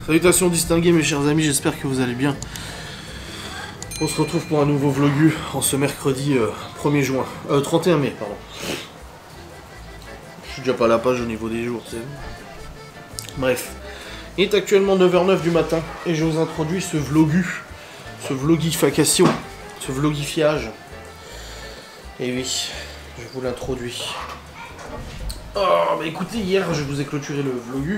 Salutations distinguées mes chers amis, j'espère que vous allez bien. On se retrouve pour un nouveau vlogu en ce mercredi 1er juin. 31 mai, pardon. Je suis déjà pas à la page au niveau des jours, tu sais. Bref. Il est actuellement 9h09 du matin et je vous introduis ce vlogu. Ce vlogification. Ce vlogifiage. Et oui, je vous l'introduis. Oh, bah écoutez, hier je vous ai clôturé le vlogu.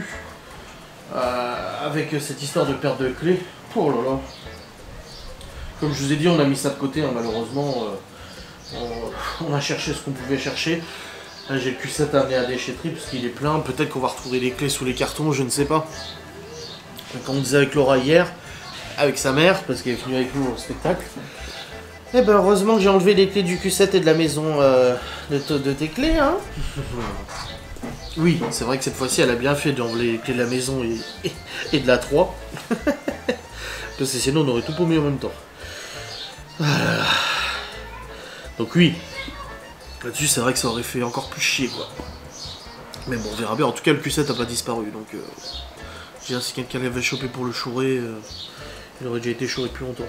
Avec cette histoire de perte de clés. Oh là là. Comme je vous ai dit, on a mis ça de côté, hein, malheureusement. On a cherché ce qu'on pouvait chercher. Là, j'ai le Q7 amené à la déchetterie parce qu'il est plein. Peut-être qu'on va retrouver les clés sous les cartons, je ne sais pas. Comme on disait avec Laura hier, avec sa mère, parce qu'elle est venue avec nous au spectacle. Et ben heureusement que j'ai enlevé les clés du Q7 et de la maison de tes clés, hein. Oui, c'est vrai que cette fois-ci, elle a bien fait d'enlever les clés de la maison et de la 3. Parce que sinon, on aurait tout paumé en même temps. Voilà. Donc oui, là-dessus, c'est vrai que ça aurait fait encore plus chier, quoi. Mais bon, on verra bien. En tout cas, le Q7 n'a pas disparu, donc... si quelqu'un l'avait chopé pour le chourer, il aurait déjà été chouré depuis longtemps.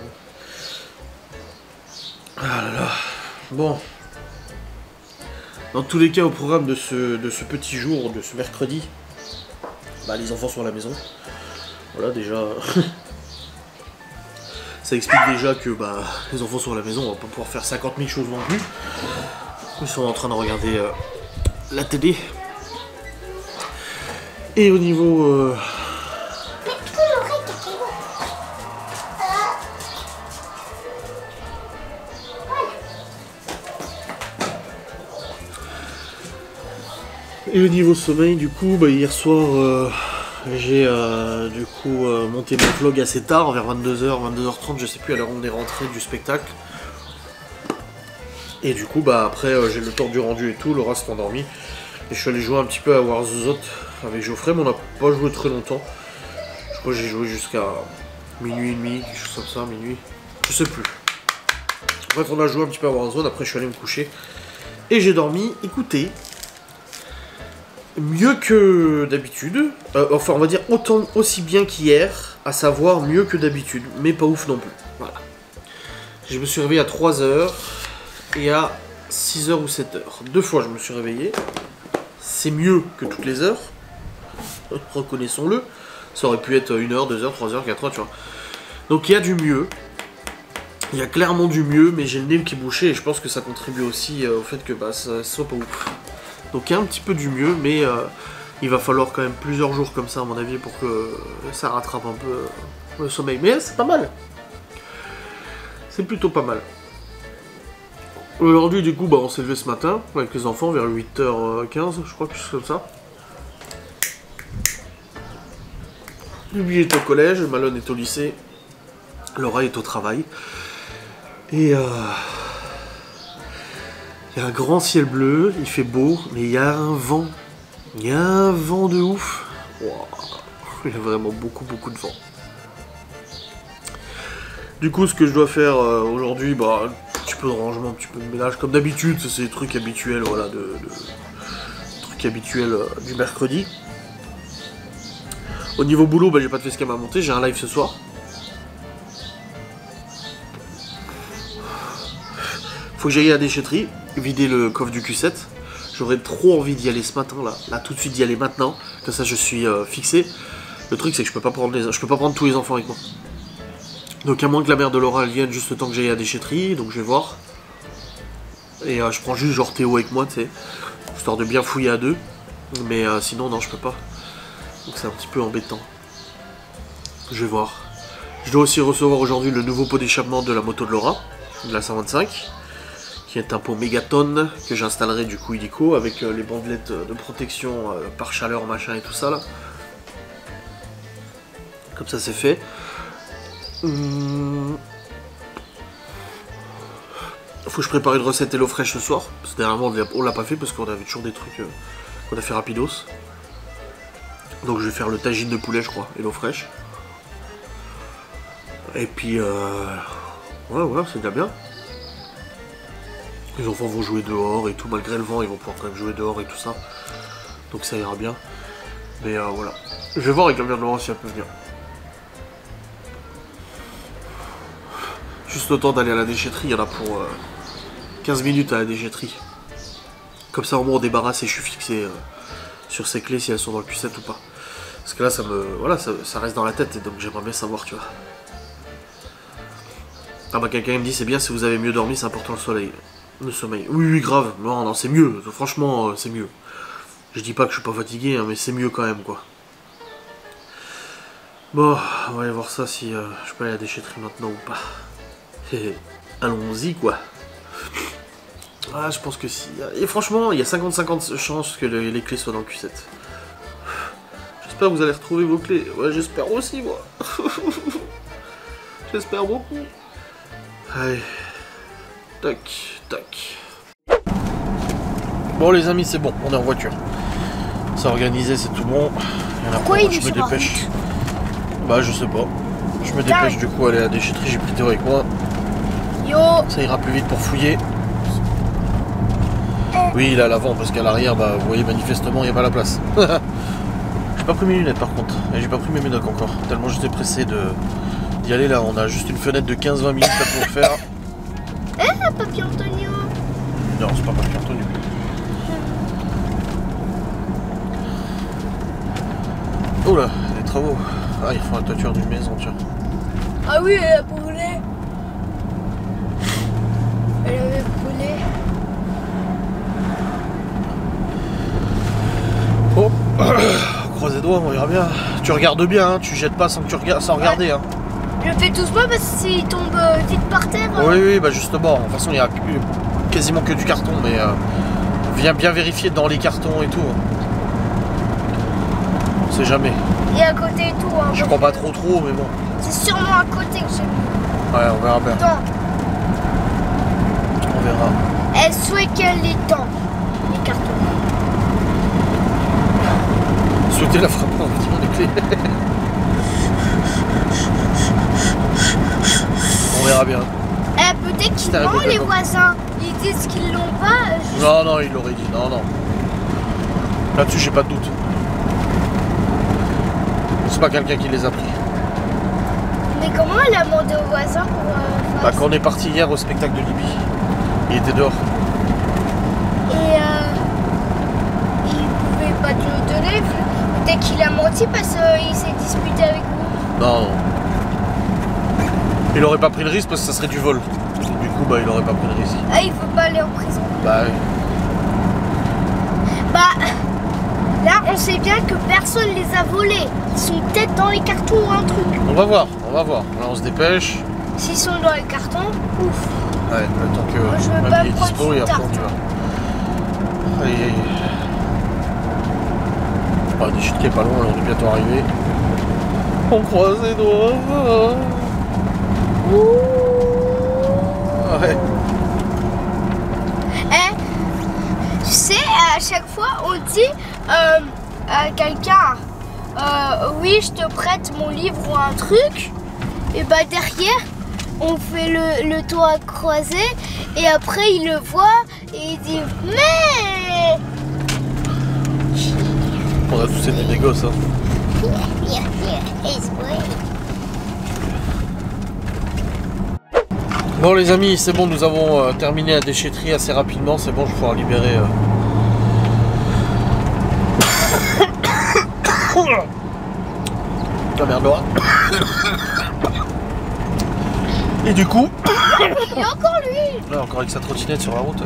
Ah là là. Bon. Dans tous les cas, au programme de ce petit jour, de ce mercredi, bah, les enfants sont à la maison. Voilà, déjà... ça explique déjà que bah, les enfants sont à la maison, on va pas pouvoir faire 50 000 choses non plus. Ils sont en train de regarder la télé. Et au niveau... Et au niveau sommeil, du coup, bah, hier soir, j'ai du coup monté mon vlog assez tard, vers 22h, 22h30, je sais plus à l'heure où on est rentré du spectacle. Et du coup, bah après, j'ai le temps du rendu et tout, Laura s'est endormie. Et je suis allé jouer un petit peu à Warzone avec Geoffrey, mais on n'a pas joué très longtemps. Je crois que j'ai joué jusqu'à minuit et demi, quelque chose comme ça, minuit. Je sais plus. Bref, on a joué un petit peu à Warzone, après je suis allé me coucher. Et j'ai dormi, écoutez... mieux que d'habitude, enfin on va dire autant aussi bien qu'hier, à savoir mieux que d'habitude, mais pas ouf non plus. Voilà. Je me suis réveillé à 3h et à 6h ou 7h. 2 fois je me suis réveillé. C'est mieux que toutes les heures, reconnaissons-le. Ça aurait pu être 1h, 2h, 3h, 4h, tu vois. Donc il y a du mieux. Il y a clairement du mieux, mais j'ai le nez qui est bouché et je pense que ça contribue aussi au fait que bah, ça soit pas ouf. Donc il y a un petit peu du mieux, mais il va falloir quand même plusieurs jours comme ça à mon avis pour que ça rattrape un peu le sommeil. Mais c'est pas mal. C'est plutôt pas mal. Aujourd'hui du coup bah, on s'est levé ce matin avec les enfants vers 8h15 je crois, quelque chose comme ça. Lui est au collège, Malone est au lycée, Laura est au travail. Et il y a un grand ciel bleu, il fait beau, mais il y a un vent. Il y a un vent de ouf. Wow. Il y a vraiment beaucoup de vent. Du coup, ce que je dois faire aujourd'hui, bah, un petit peu de rangement, un petit peu de ménage. Comme d'habitude, c'est des trucs habituels, voilà, trucs habituels du mercredi. Au niveau boulot, bah, j'ai pas de facecam à monter, j'ai un live ce soir. Faut que j'aille à la déchetterie, vider le coffre du Q7. J'aurais trop envie d'y aller ce matin là tout de suite d'y aller maintenant, comme ça je suis fixé. Le truc c'est que je peux pas prendre tous les enfants avec moi. Donc à moins que la mère de Laura elle vienne juste le temps que j'aille à la déchetterie, donc je vais voir. Et je prends juste genre Théo avec moi, tu sais, histoire de bien fouiller à deux. Mais sinon non je peux pas. Donc c'est un petit peu embêtant. Je vais voir. Je dois aussi recevoir aujourd'hui le nouveau pot d'échappement de la moto de Laura, de la 125. Qui est un pot mégatonne que j'installerai du coup illico avec les bandelettes de protection par chaleur machin et tout ça là. Comme ça c'est fait. Faut que je prépare une recette Hello Fresh ce soir. Parce que dernièrement on l'a pas fait parce qu'on avait toujours des trucs qu'on a fait rapidos. Donc je vais faire le tagine de poulet je crois, Hello Fresh. Et puis ouais c'est déjà bien. Les enfants vont jouer dehors et tout, malgré le vent, ils vont pouvoir quand même jouer dehors et tout ça. Donc ça ira bien. Mais voilà. Je vais voir avec la mère de Laurent si elle peut venir. Juste le temps d'aller à la déchetterie, il y en a pour 15 minutes à la déchetterie. Comme ça au moins on débarrasse et je suis fixé sur ces clés si elles sont dans le Q7 ou pas. Parce que là ça me. Voilà, ça reste dans la tête et donc j'aimerais bien savoir, tu vois. Ah bah quelqu'un me dit c'est bien si vous avez mieux dormi, c'est important le soleil. Le sommeil. Oui oui grave, non non c'est mieux, franchement c'est mieux. Je dis pas que je suis pas fatigué, hein, mais c'est mieux quand même quoi. Bon, on va aller voir ça si je peux aller à la déchetterie maintenant ou pas. Allons-y quoi. Ah je pense que si. Et franchement il y a 50-50 chances que les clés soient dans le Q7. J'espère que vous allez retrouver vos clés. Ouais j'espère aussi moi. J'espère beaucoup. Allez. Tac, tac. Bon les amis c'est bon, on est en voiture. C'est organisé, c'est tout bon. Pourquoi il est je me dépêche. Bah je sais pas. Je me dépêche du coup aller à la déchetterie, j'ai pris Théo avec moi. Yo. Ça ira plus vite pour fouiller. Oui il est à l'avant parce qu'à l'arrière bah vous voyez manifestement il n'y a pas la place. J'ai pas pris mes lunettes par contre. Et j'ai pas pris mes médocs encore. Tellement j'étais pressé d'y aller là. On a juste une fenêtre de 15-20 minutes là pour le faire. Papy Antonio. Non c'est pas Papy Antonio. Oh là, les travaux. Ah, ils font la toiture d'une maison, tiens. Ah oui, elle a brûlé. Elle avait brûlé. Oh, on croise les doigts, on verra bien. Tu regardes bien, hein. Tu jettes pas sans que tu regardes, sans regarder. Hein. Je le fais doucement parce que s'il tombe vite par terre. Oui, oui, bah justement. De toute façon, il y a quasiment que du carton, mais viens bien vérifier dans les cartons et tout. On sait jamais. Et à côté et tout. Hein, je crois pas trop, mais bon. C'est sûrement à côté que j'ai mis. Ouais, on verra bien. Attends. On verra. Elle souhaite qu'elle les tend, les cartons. Souhaitez la frappe effectivement des clés. On verra bien. Peut-être qu'ils l'ont les voisins. Ils disent qu'ils l'ont pas. Non, non, il l'aurait dit. Non, non. Là-dessus, j'ai pas de doute. C'est pas quelqu'un qui les a pris. Mais comment elle a demandé aux voisins pour bah, quand on est parti hier au spectacle de Libye, il était dehors. Et il pouvait pas te le donner. Peut-être qu'il a menti parce qu'il s'est disputé avec vous. Non, non. Il aurait pas pris le risque parce que ça serait du vol. Du coup, bah, il aurait pas pris le risque. Ah, il veut pas aller en prison. Bah oui. Bah, là, on sait bien que personne les a volés. Ils sont peut-être dans les cartons ou un truc. On va voir, on va voir. Là, on se dépêche. S'ils sont dans les cartons, ouf. Ouais, le temps que moi, je veux mamie pas est dispo et après on y va. Allez, allez. Ah, des chutes qui est pas loin, là, on est bientôt arrivé. On croise les doigts. Ouais. Tu sais, à chaque fois, on dit à quelqu'un oui, je te prête mon livre ou un truc. Et bah derrière, on fait le toit croisé. Et après, il le voit et il dit mais. On a tous été des gosses, hein. Bon les amis, c'est bon, nous avons terminé la déchetterie assez rapidement, c'est bon, je vais pouvoir libérer... La merde Laura. Et du coup... Et encore lui. Là, encore avec sa trottinette sur la route.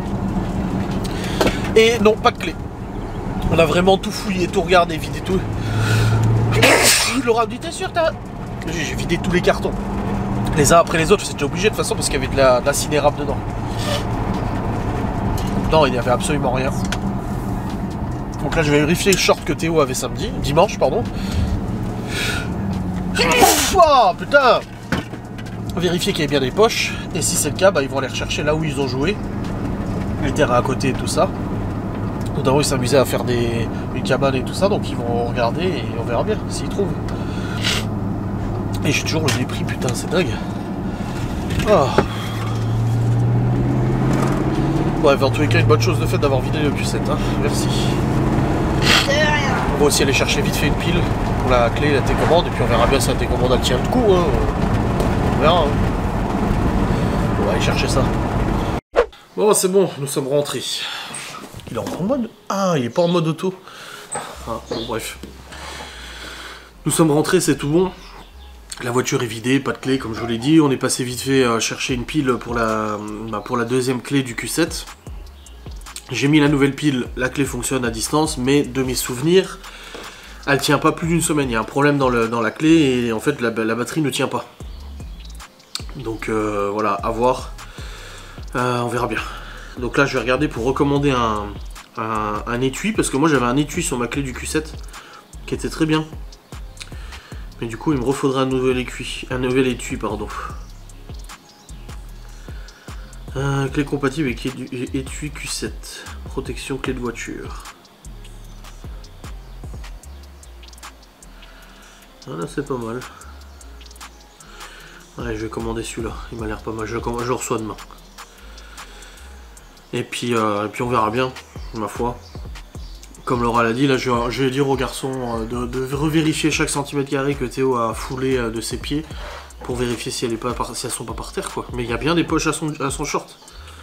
Et non, pas de clé. On a vraiment tout fouillé, tout regardé, vidé tout. Laura me dit, t'es sûr, t'as... J'ai vidé tous les cartons. Les uns après les autres, c'était obligé de toute façon parce qu'il y avait de l'incinérable dedans. Non, il n'y avait absolument rien. Donc là, je vais vérifier le short que Théo avait dimanche, pardon. Oh putain! Vérifier qu'il y ait bien des poches. Et si c'est le cas, bah, ils vont aller rechercher là où ils ont joué. Les terrains à côté et tout ça. Notamment, ils s'amusaient à faire une cabane et tout ça. Donc ils vont regarder et on verra bien s'ils trouvent. Et j'ai toujours le prix, putain, c'est dingue. Oh. Bref, en tous les cas, une bonne chose de fait d'avoir vidé le Q7, hein. Merci. On va aussi aller chercher vite fait une pile pour la clé, la télécommande, et puis on verra bien si la télécommande elle tient le coup, hein. On verra. Hein. On va aller chercher ça. Bon, c'est bon, nous sommes rentrés. Il est en mode... Ah, il est pas en mode auto. Ah, bon, bref. Nous sommes rentrés, c'est tout bon. La voiture est vidée, pas de clé, comme je vous l'ai dit. On est passé vite fait chercher une pile pour la deuxième clé du Q7. J'ai mis la nouvelle pile, la clé fonctionne à distance, mais de mes souvenirs, elle tient pas plus d'une semaine. Il y a un problème dans la clé et en fait la batterie ne tient pas. Donc voilà, à voir. On verra bien. Donc là je vais regarder pour recommander un étui, parce que moi j'avais un étui sur ma clé du Q7 qui était très bien. Mais du coup il me refaudrait un nouvel étui, pardon. Clé compatible avec étui Q7. Protection clé de voiture. Voilà, c'est pas mal. Ouais, je vais commander celui-là. Il m'a l'air pas mal. Je le reçois demain. Et puis on verra bien, ma foi. Comme Laura l'a dit, là je vais dire aux garçons de revérifier chaque centimètre carré que Théo a foulé de ses pieds. Pour vérifier si elles sont pas par terre, quoi. Mais il y a bien des poches à son short.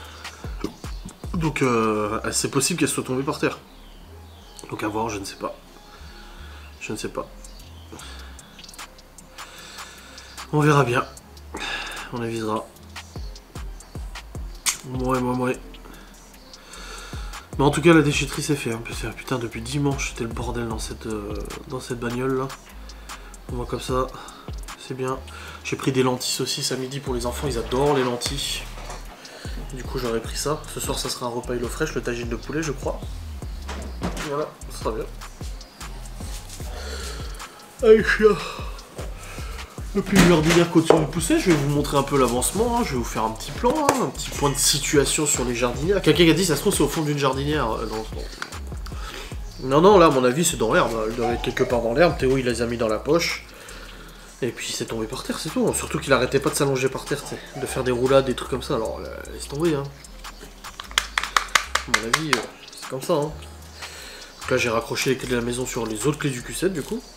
Donc c'est possible qu'elles soient tombées par terre. Donc à voir, je ne sais pas. Je ne sais pas. On verra bien. On avisera. Ouais. Mais en tout cas la déchetterie c'est fait. Hein. Putain, depuis dimanche c'était le bordel dans cette bagnole là. On voit comme ça. C'est bien. J'ai pris des lentilles saucisses à midi pour les enfants, ils adorent les lentilles. Du coup j'aurais pris ça. Ce soir ça sera un repas Hello Fresh, le tagine de poulet je crois. Voilà, ça sera bien. Allez chien. Et puis le jardinière continue de pousser, je vais vous montrer un peu l'avancement, hein. Je vais vous faire un petit plan, hein, un petit point de situation sur les jardinières. Quelqu'un a dit ça se trouve c'est au fond d'une jardinière. Non, là à mon avis c'est dans l'herbe, il doit être quelque part dans l'herbe, Théo il les a mis dans la poche. Et puis c'est tombé par terre, c'est tout. Surtout qu'il arrêtait pas de s'allonger par terre, de faire des roulades, des trucs comme ça. Alors laisse tomber. Hein. À mon avis, c'est comme ça. Hein. Donc là j'ai raccroché les clés de la maison sur les autres clés du Q7 du coup.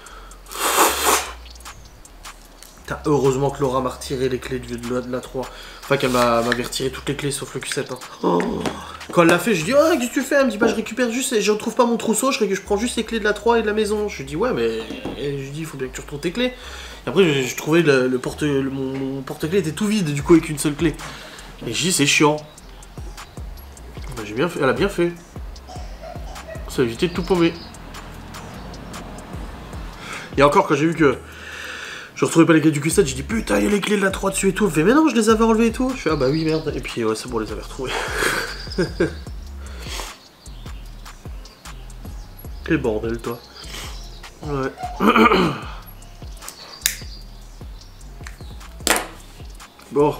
Heureusement que Laura m'a retiré les clés de la 3. Enfin qu'elle m'avait retiré toutes les clés sauf le Q7. Hein. Oh. Quand elle l'a fait, je dis oh qu'est-ce que tu fais? Elle me dit bah je récupère juste, je retrouve pas mon trousseau, je prends juste les clés de la 3 et de la maison. Je lui dis ouais mais je lui dis il faut bien que tu retrouves tes clés. Et après je trouvais mon porte-clés était tout vide du coup avec une seule clé. Et je dis c'est chiant. Bah, j'ai bien fait, elle a bien fait. Ça a évité de tout paumer. Et encore quand j'ai vu que je retrouvais pas les clés du Q7, j'ai dit putain il y a les clés de la 3 dessus et tout. Elle fait mais non je les avais enlevées et tout. Je fais ah bah oui merde. Et puis ouais c'est bon on les avait retrouvées. Quel bordel toi. Ouais. Bon.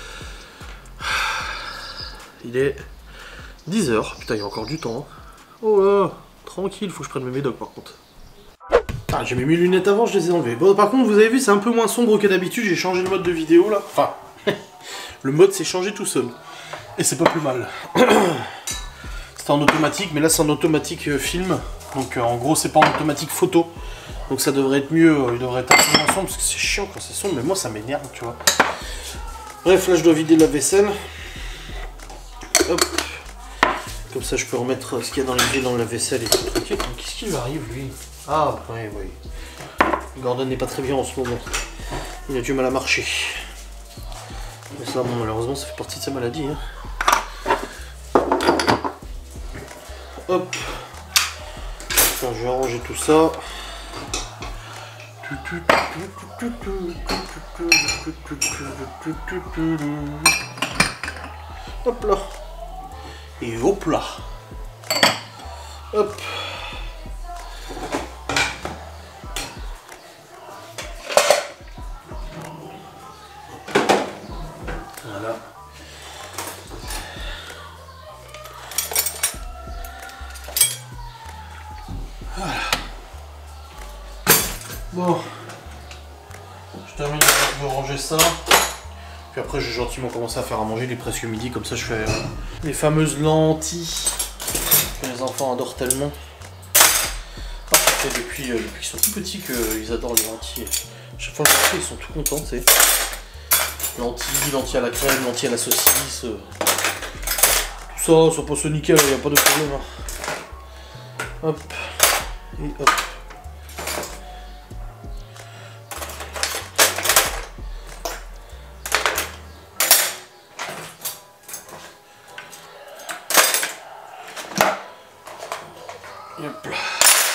Il est 10 h. Putain il y a encore du temps. Hein. Oh là. Tranquille, faut que je prenne mes médocs par contre. Ah, j'ai mis mes lunettes avant, je les ai enlevées. Bon, par contre, vous avez vu, c'est un peu moins sombre que d'habitude. J'ai changé le mode de vidéo là. Enfin, le mode s'est changé tout seul. Et c'est pas plus mal. C'était en automatique, mais là c'est en automatique film. Donc en gros, c'est pas en automatique photo. Donc ça devrait être mieux. Il devrait être un peu moins sombre parce que c'est chiant quand c'est sombre. Mais moi, ça m'énerve, tu vois. Bref, là je dois vider la vaisselle. Hop. Comme ça, je peux remettre ce qu'il y a dans la vaisselle et tout tranquille. Qu'est-ce qui lui arrive lui? Ah, oui. Gordon n'est pas très bien en ce moment. Il a du mal à marcher. Mais ça, bon, malheureusement, ça fait partie de sa maladie. Hein. Hop. Enfin, je vais arranger tout ça. Hop là. Et hop là. Hop. Voilà. Voilà. Bon. Je termine de ranger ça. Puis après, j'ai gentiment commencé à faire à manger. Il est presque midi, comme ça je fais les fameuses lentilles que les enfants adorent tellement. Ah, ça fait depuis qu'ils sont tout petits qu'ils adorent les lentilles. Chaque fois que je fais, ils sont tout contents, tu sais. lentilles à la crème, lentilles à la saucisse. Tout ça passe nickel, il n'y a pas de problème. Hein. Hop. Et hop. Hop là.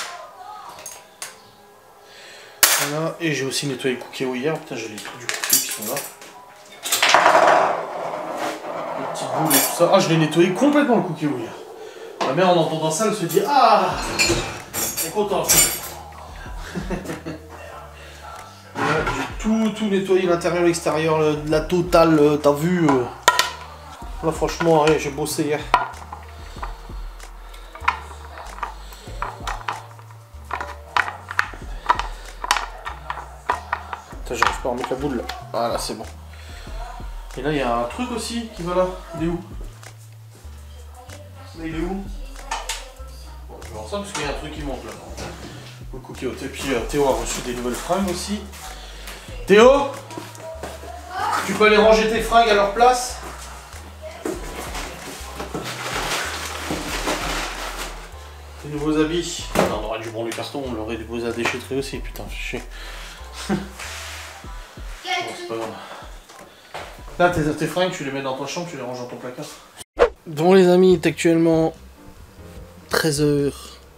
Voilà, et j'ai aussi nettoyé le cookéo hier. Putain, j'ai les trucs du cookéo qui sont là. Les petites boules et tout ça. Ah, je l'ai nettoyé complètement le cookéo hier. Ma mère, en entendant ça, elle se dit ah, elle est contente. J'ai tout nettoyé, l'intérieur, l'extérieur, la totale. T'as vu là, franchement, ouais, j'ai bossé hier. J'arrive pas à remettre la boule là. Voilà, c'est bon. Et là, il y a un truc aussi qui va là. Il est où? Là, il est où? Bon, je vais voir ça parce qu'il y a un truc qui manque là. Le cookéo. Et puis Théo a reçu des nouvelles fringues aussi. Théo, tu peux aller ranger tes fringues à leur place? Tes nouveaux habits. Non, on aurait dû prendre le carton, on l'aurait déposé à déchetterie aussi. Putain, fais chier. Bon, c'est pas grave. Là, tes fringues, tu les mets dans ta chambre, tu les ranges dans ton placard. Bon les amis, il est actuellement 13h09.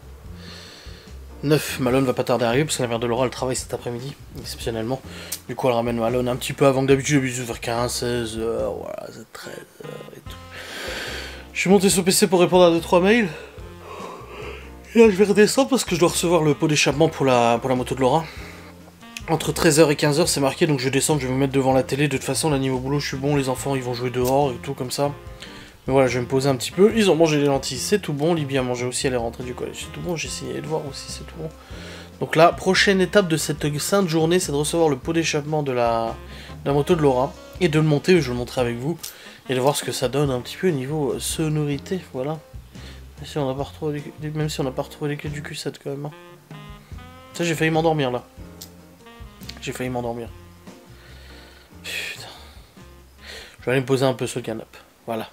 Malone va pas tarder à arriver parce que la mère de Laura elle travaille cet après-midi, exceptionnellement. Du coup elle ramène Malone un petit peu avant que d'habitude, vers 15, 16h, voilà, c'est 13h et tout. Je suis monté sur le PC pour répondre à 2-3 mails. Et là je vais redescendre parce que je dois recevoir le pot d'échappement pour la moto de Laura. Entre 13h et 15h c'est marqué, donc je descends, je vais me mettre devant la télé. De toute façon là niveau boulot je suis bon, les enfants ils vont jouer dehors et tout comme ça. Mais voilà, je vais me poser un petit peu. Ils ont mangé les lentilles, c'est tout bon. Libye a mangé aussi, elle est rentrée du collège, c'est tout bon. J'ai signé les devoirs aussi, c'est tout bon. Donc la prochaine étape de cette sainte journée, c'est de recevoir le pot d'échappement de la moto de Laura. Et de le monter, je vais le montrer avec vous. Et de voir ce que ça donne un petit peu au niveau sonorité, voilà. Même si on n'a pas retrouvé les clés du Q7 quand même. Hein. Ça, j'ai failli m'endormir là. J'ai failli m'endormir. Putain. Je vais aller me poser un peu sur le canapé. Voilà.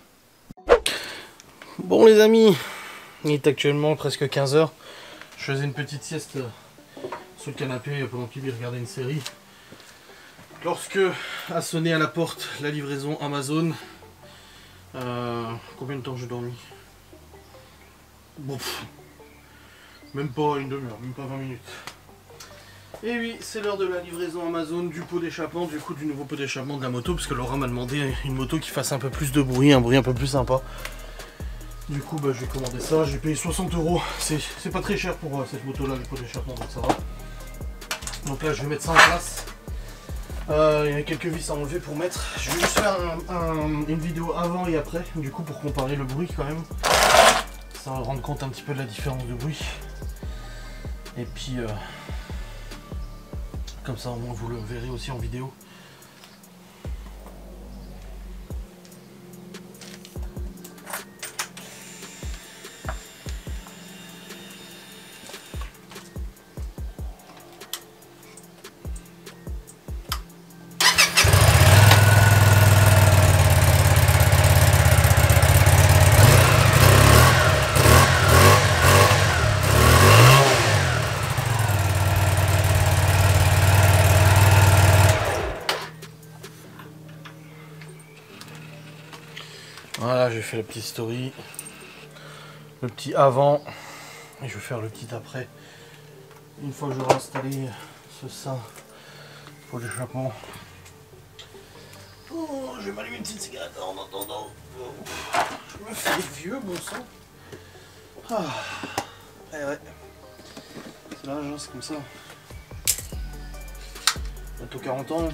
Bon les amis, il est actuellement presque 15h. Je faisais une petite sieste sur le canapé pendant qu'il regardait une série. Lorsque a sonné à la porte la livraison Amazon. Combien de temps j'ai dormi? Bon, même pas une demi-heure, même pas 20 minutes. Et oui, c'est l'heure de la livraison Amazon du pot d'échappement, du coup du nouveau pot d'échappement de la moto, parce que Laura m'a demandé une moto qui fasse un peu plus de bruit, un bruit un peu plus sympa. Du coup, bah, je vais commander ça, j'ai payé 60 €. C'est pas très cher pour cette moto-là, le pot d'échappement, donc ça va. Donc là, je vais mettre ça en place. Il y a quelques vis à enlever pour mettre. Je vais juste faire une vidéo avant et après, du coup, pour comparer le bruit quand même. Ça va rendre compte un petit peu de la différence de bruit. Et puis, comme ça, au moins, vous le verrez aussi en vidéo. Voilà, j'ai fait la petite story, le petit avant, et je vais faire le petit après. Une fois que j'aurai installé ce sein pour l'échappement. Oh, je vais m'allumer une petite cigarette en attendant. Je me fais vieux, bon sang. Ah, ouais. C'est l'âge, hein, c'est comme ça. Bientôt 40 ans.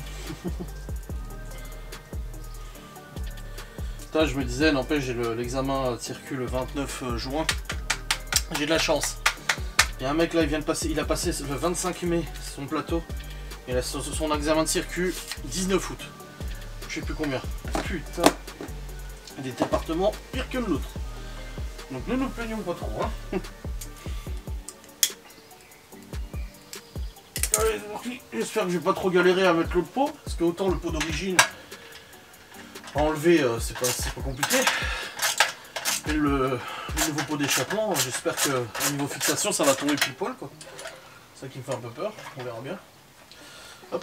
Je me disais, n'empêche, j'ai l'examen de circuit le 29 juin. J'ai de la chance. Il y a un mec là, il vient de passer, il a passé le 25 mai son plateau. Et là, son examen de circuit 19 août. Je sais plus combien. Putain. Des départements pire que l'autre. Donc ne nous plaignons pas trop. Hein. Allez, c'est parti. J'espère que je vais pas trop galérer à mettre l'autre pot. Parce que autant le pot d'origine, À enlever, c'est pas compliqué. Et le nouveau pot d'échappement, j'espère qu'au niveau fixation, ça va tomber pile poil, quoi. C'est ça qui me fait un peu peur, on verra bien. Hop.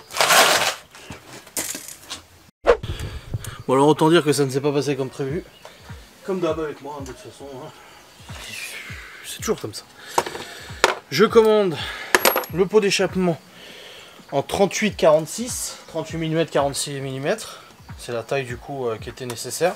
Bon alors autant dire que ça ne s'est pas passé comme prévu. Comme d'hab avec moi, de toute façon. Hein. C'est toujours comme ça. Je commande le pot d'échappement en 38-46, 38 mm, 46 mm. C'est la taille du coup qui était nécessaire.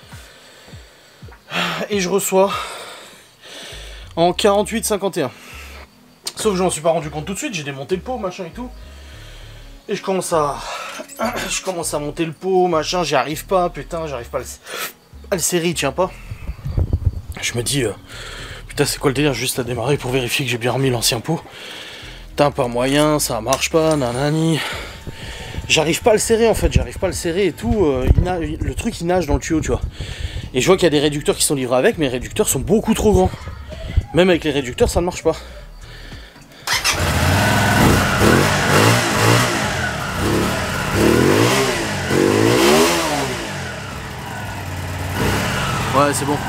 Et je reçois en 48-51. Sauf que je m'en suis pas rendu compte tout de suite, j'ai démonté le pot, machin et tout. Et je commence à monter le pot, machin, j'y arrive pas, putain, j'arrive pas à le serrer, il tient pas. Je me dis, putain, c'est quoi le délire, juste à démarrer pour vérifier que j'ai bien remis l'ancien pot. Putain, pas moyen, ça marche pas, nanani. J'arrive pas à le serrer en fait, j'arrive pas à le serrer et tout. Le truc il nage dans le tuyau, tu vois. Et je vois qu'il y a des réducteurs qui sont livrés avec, mais les réducteurs sont beaucoup trop grands. Même avec les réducteurs, ça ne marche pas. Ouais, c'est bon.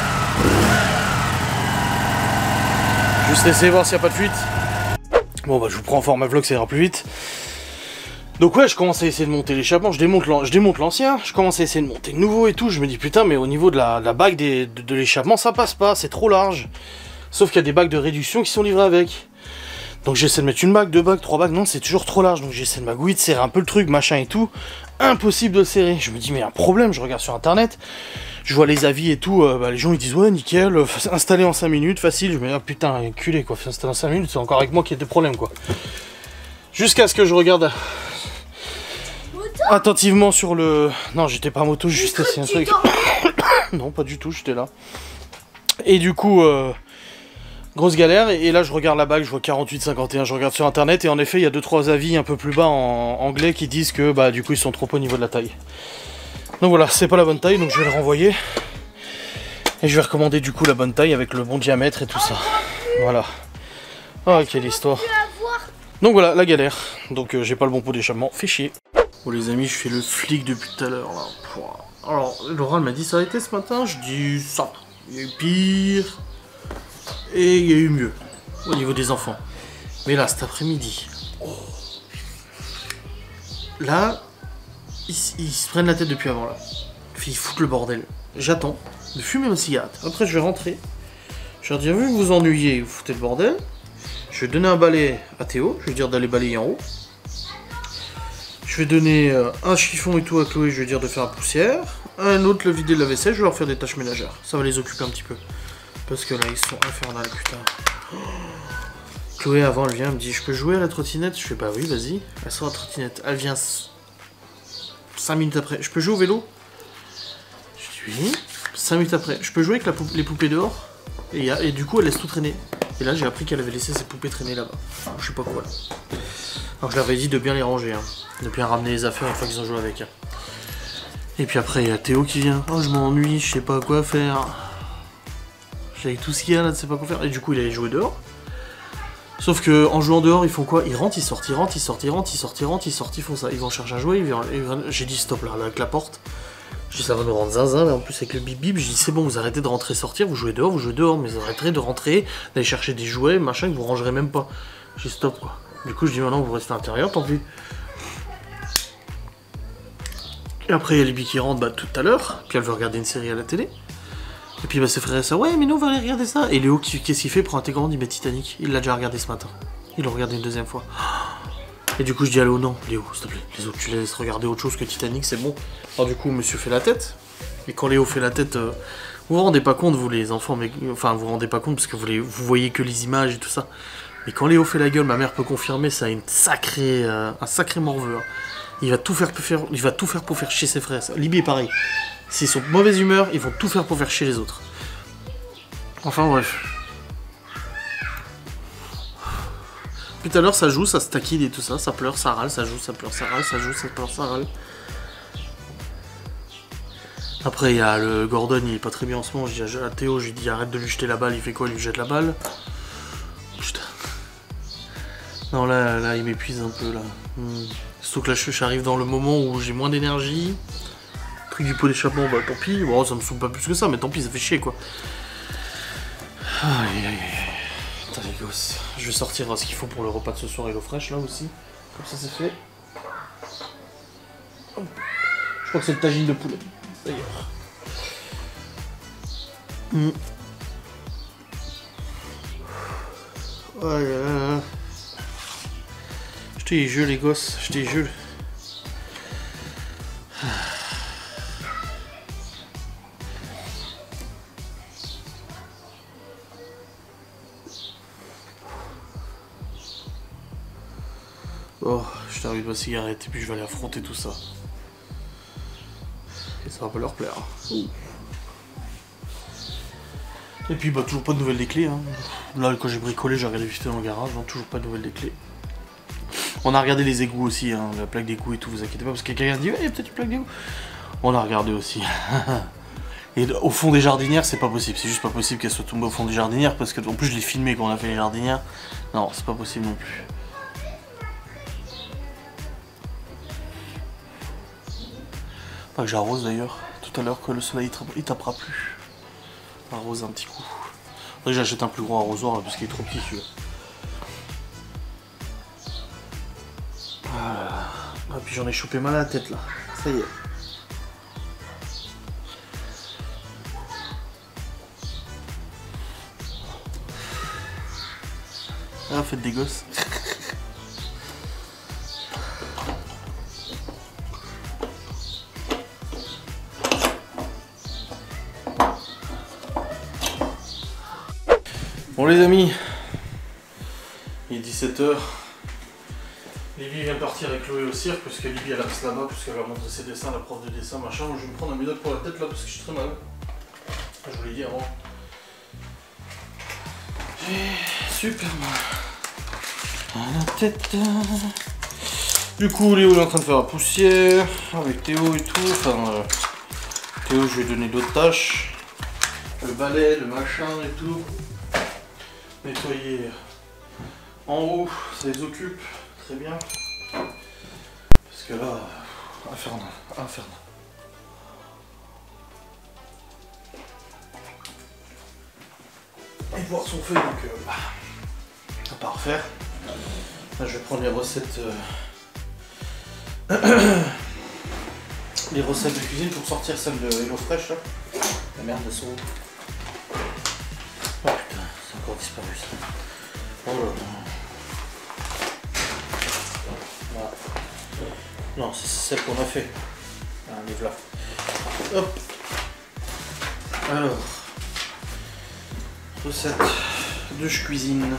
Juste essayer voir s'il n'y a pas de fuite. Bon bah je vous prends en format vlog, ça ira plus vite. Donc ouais, je commence à essayer de monter l'échappement, je démonte l'ancien, je commence à essayer de monter le nouveau et tout, je me dis putain mais au niveau de la bague de l'échappement ça passe pas, c'est trop large. Sauf qu'il y a des bagues de réduction qui sont livrées avec. Donc j'essaie de mettre une bague, deux bagues, trois bagues, non c'est toujours trop large, donc j'essaie de magouiller, de serrer un peu le truc, machin et tout. Impossible de le serrer, je me dis mais un problème, je regarde sur internet, je vois les avis et tout, les gens ils disent ouais nickel, installé en 5 minutes, facile, je me dis ah putain, enculé quoi, installé en 5 minutes, c'est encore avec moi qui ai des problèmes quoi. Jusqu'à ce que je regarde attentivement sur le... Non, j'étais pas moto, juste essayé un truc. Non, pas du tout, j'étais là. Et du coup, grosse galère. Et là, je regarde la bague, je vois 48-51. Je regarde sur internet et en effet, il y a 2-3 avis un peu plus bas en anglais qui disent que bah du coup, ils sont trop au niveau de la taille. Donc voilà, c'est pas la bonne taille, donc je vais le renvoyer. Et je vais recommander du coup la bonne taille avec le bon diamètre et tout ça. Voilà. Ah, quelle histoire. Donc voilà, la galère. Donc j'ai pas le bon pot d'échappement, fait chier. Bon les amis, je fais le flic depuis tout à l'heure là. Alors Laura m'a dit ça a été ce matin, je dis ça. Il y a eu pire et il y a eu mieux au niveau des enfants. Mais là cet après-midi, là ils se prennent la tête depuis avant là. Ils foutent le bordel. J'attends de fumer ma cigarette. Après je vais rentrer. Je vais leur dire vu que vous ennuyez, vous foutez le bordel. Je vais donner un balai à Théo, je vais lui dire d'aller balayer en haut. Je vais donner un chiffon et tout à Chloé, je vais dire de faire la poussière. Un autre le vider de la vaisselle, je vais leur faire des tâches ménagères. Ça va les occuper un petit peu. Parce que là ils sont infernales, putain. Chloé avant elle vient, elle me dit je peux jouer à la trottinette? Je fais bah oui vas-y. Elle sort la trottinette, elle vient 5 minutes après. Je peux jouer au vélo? Je dis oui. 5 minutes après, je peux jouer avec les poupées dehors? Et du coup elle laisse tout traîner. Et là j'ai appris qu'elle avait laissé ses poupées traîner là-bas. Je sais pas quoi là. Alors je leur avais dit de bien les ranger, hein. De bien ramener les affaires une fois qu'ils ont joué avec. Hein. Et puis après il y a Théo qui vient. Oh je m'ennuie, je sais pas quoi faire. J'ai tout ce qu'il y a là, je sais pas quoi faire. Et du coup il allait jouer dehors. Sauf que en jouant dehors ils font quoi? Ils rentrent, ils sortent, ils rentrent, ils sortent, ils rentrent, ils sortent, ils rentrent, ils sortent, ils font ça. Ils vont chercher à jouer, j'ai dit stop là avec la porte. J'ai dit ça va nous rendre zinzin là en plus avec le bip bip. J'ai dit c'est bon vous arrêtez de rentrer sortir, vous jouez dehors, mais vous arrêterez de rentrer, d'aller chercher des jouets, machin que vous rangerez même pas. J'ai dit stop quoi. Du coup je dis maintenant vous restez à l'intérieur, tant pis. Et après il y a Libby qui rentre tout à l'heure, puis elle veut regarder une série à la télé. Et puis bah ses frères et sœurs, ouais mais nous on va aller regarder ça. Et Léo qu'est-ce qu'il fait pour intégrant? Il met Titanic, il l'a déjà regardé ce matin. Il l'a regardé une deuxième fois. Et du coup je dis à Léo non, Léo s'il te plaît, les autres tu les laisses regarder autre chose que Titanic, c'est bon. Alors du coup monsieur fait la tête. Et quand Léo fait la tête, vous vous rendez pas compte vous les enfants, mais enfin vous vous rendez pas compte parce que vous voyez que les images et tout ça. Mais quand Léo fait la gueule, ma mère peut confirmer, ça a un sacré morveux. Il va tout faire pour faire chier ses frères. Libby est pareil. S'ils sont de mauvaise humeur, ils vont tout faire pour faire chier les autres. Enfin bref. Puis tout à l'heure ça joue, ça se taquine et tout ça, ça pleure, ça râle, ça joue, ça pleure, ça râle, ça joue, ça pleure, ça râle. Après il y a le Gordon, il est pas très bien en ce moment, je dis à Théo, je lui dis arrête de lui jeter la balle, il fait quoi? Il lui jette la balle. Putain. Non là il m'épuise un peu là. Surtout que là j'arrive dans le moment où j'ai moins d'énergie. truc du pot d'échappement, bah tant pis. Bon, ça me saoule pas plus que ça, mais tant pis, ça fait chier quoi. Aïe aïe aïe. Putain les gosses. Je vais sortir ce qu'il faut pour le repas de ce soir et l'eau fraîche là aussi. Comme ça c'est fait. Je crois que c'est le tagine de poulet d'ailleurs. Oh là là. Jetez les jeux les gosses, jetez les jeux. Oh, je termine ma cigarette et puis je vais aller affronter tout ça. Et ça va pas leur plaire. Et puis bah toujours pas de nouvelles des clés. Hein. Là quand j'ai bricolé, j'ai regardé vite dans le garage, donc toujours pas de nouvelles des clés. On a regardé les égouts aussi, hein, la plaque d'égout et tout, vous inquiétez pas, parce que quelqu'un a dit il y a peut-être une plaque d'égout. On a regardé aussi. Et au fond des jardinières, c'est pas possible, c'est juste pas possible qu'elle soit tombée au fond des jardinières, parce que en plus je l'ai filmé quand on a fait les jardinières. Non, c'est pas possible non plus. Enfin, que j'arrose d'ailleurs, tout à l'heure que le soleil il tapera plus. Arrose un petit coup. Faudrait que j'achète un plus gros arrosoir là, parce qu'il est trop petit celui-là. Voilà. Ah, puis j'en ai chopé mal à la tête là. Ça y est. Ah, faites des gosses. Bon les amis, il est 17h. Libby vient de partir avec Chloé au cirque parce que Libby elle reste là-bas parce qu'elle va montrer ses dessins, la prof de dessin, machin. Moi je vais me prendre un médoc pour la tête là parce que je suis très mal. Je vous l'ai dit avant. J'ai super mal à la tête. Du coup Léo est en train de faire la poussière avec Théo et tout. Enfin Théo je lui ai donné d'autres tâches. Le balai, le machin et tout. Nettoyer en haut, ça les occupe très bien. Parce que là, infernal, infernal. Et boire son feu, donc à pas refaire. Là, je vais prendre les recettes, les recettes de cuisine pour sortir celle de l'eau fraîche là. La merde, elles sont où? Oh putain, c'est encore disparu ça. Oh là là. Voilà. Non, c'est celle qu'on a fait. Ah, les voilà. Hop. Alors. Recette de cuisine.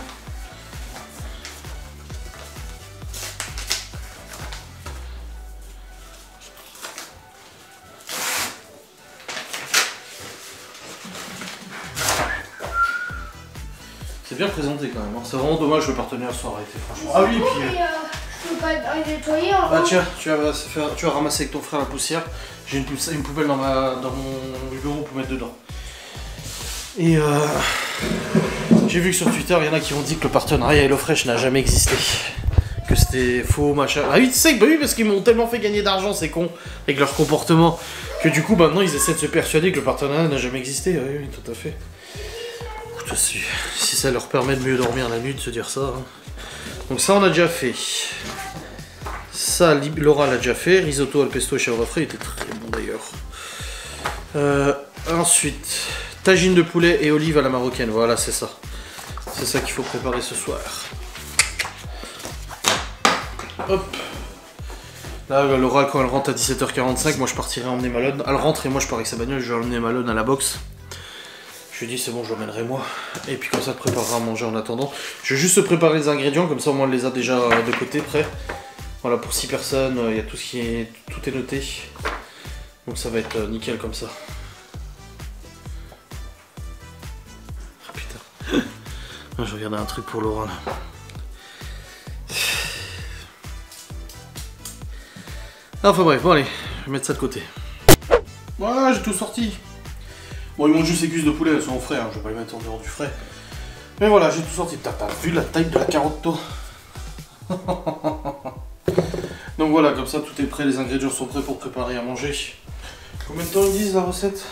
C'est bien présenté quand même, hein. C'est vraiment dommage le partenaire soit arrêté franchement. Ah oui, puis... je peux pas nettoyer en Ah tiens, tu vas ramasser avec ton frère la poussière. J'ai une poubelle dans mon bureau pour mettre dedans. Et j'ai vu que sur Twitter, il y en a qui ont dit que le partenariat HelloFresh n'a jamais existé. Que c'était faux, machin. Ah oui, tu sais, bah oui, parce qu'ils m'ont tellement fait gagner d'argent, ces cons, avec leur comportement, que du coup, maintenant, ils essaient de se persuader que le partenariat n'a jamais existé. Oui, oui, tout à fait. Écoute, si ça leur permet de mieux dormir la nuit, de se dire ça. Hein. Donc ça, on a déjà fait. Ça, Laura l'a déjà fait. Risotto al pesto et chèvre frais, il était très bon d'ailleurs. Ensuite, tagine de poulet et olives à la marocaine. Voilà, c'est ça. C'est ça qu'il faut préparer ce soir. Hop. Là, Laura, quand elle rentre à 17h45, moi je partirai emmener Malone. Elle rentre et moi je pars avec sa bagnole, je vais emmener Malone à la boxe. Je lui dis c'est bon, je l'emmènerai moi. Et puis comme ça, elle préparera à manger en attendant. Je vais juste préparer les ingrédients, comme ça au moins elle les a déjà de côté, prêts. Voilà, pour 6 personnes, il y a tout est noté. Donc ça va être nickel comme ça. Ah putain. Je regardais un truc pour Laura là. Enfin bref, bon allez, je vais mettre ça de côté. Voilà, j'ai tout sorti. Bon, ils m'ont juste les cuisses de poulet, elles sont au frais, hein, je vais pas les mettre en dehors du frais. Mais voilà, j'ai tout sorti. T'as vu la taille de la carotte, toi? Donc voilà, comme ça tout est prêt, les ingrédients sont prêts pour préparer à manger. Combien de temps ils disent la recette?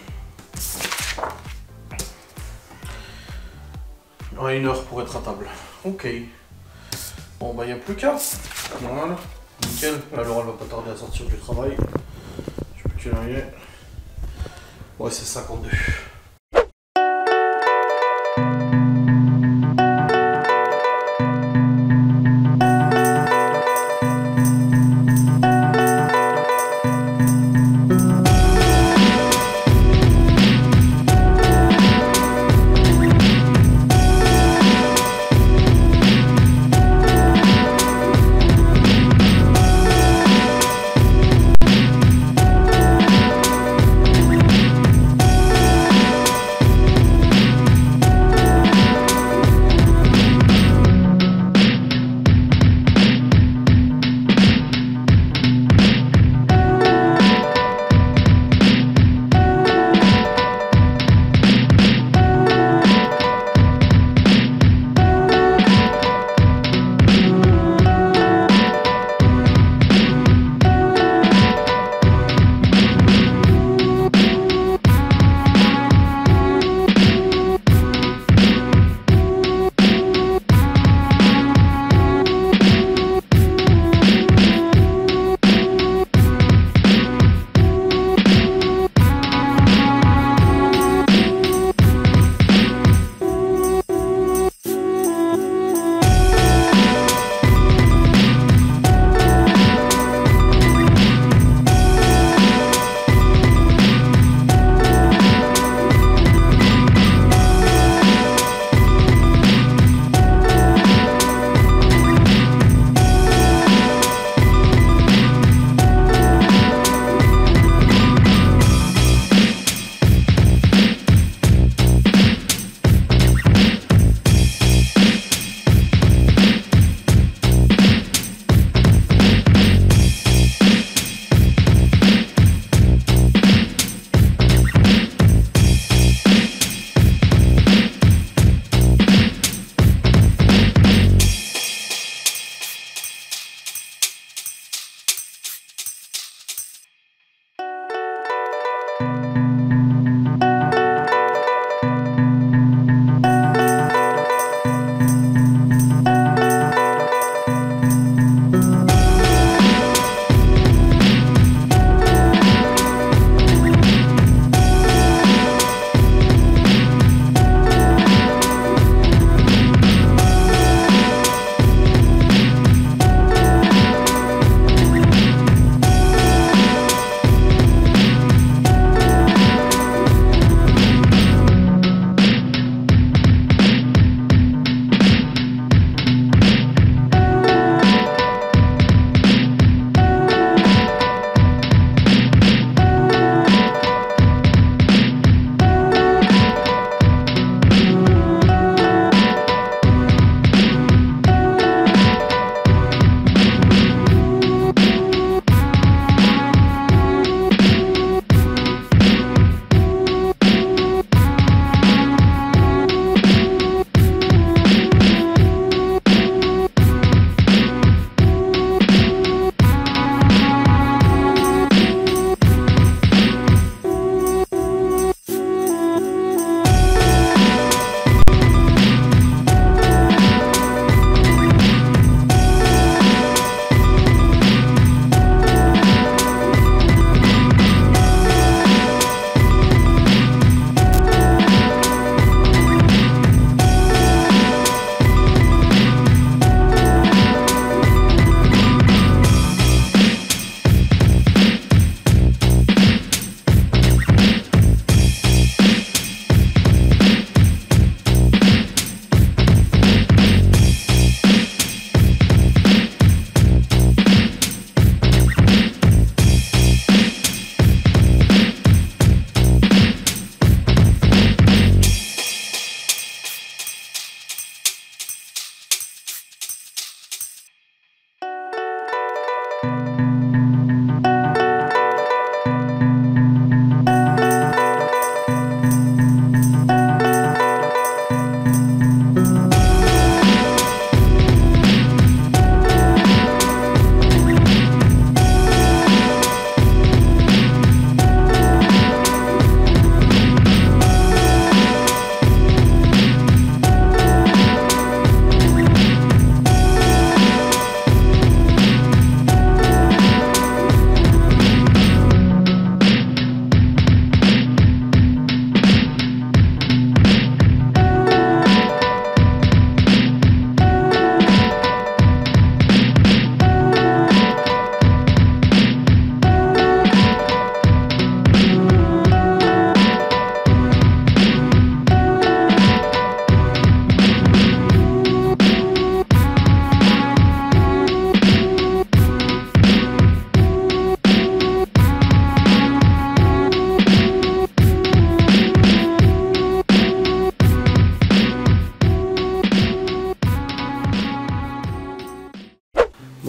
Ouais, 1 heure pour être à table. Ok. Bon bah il n'y a plus qu'à. Voilà. Nickel. Là Laura va pas tarder à sortir du travail. Je peux tuer l'arrière. Ouais c'est 52.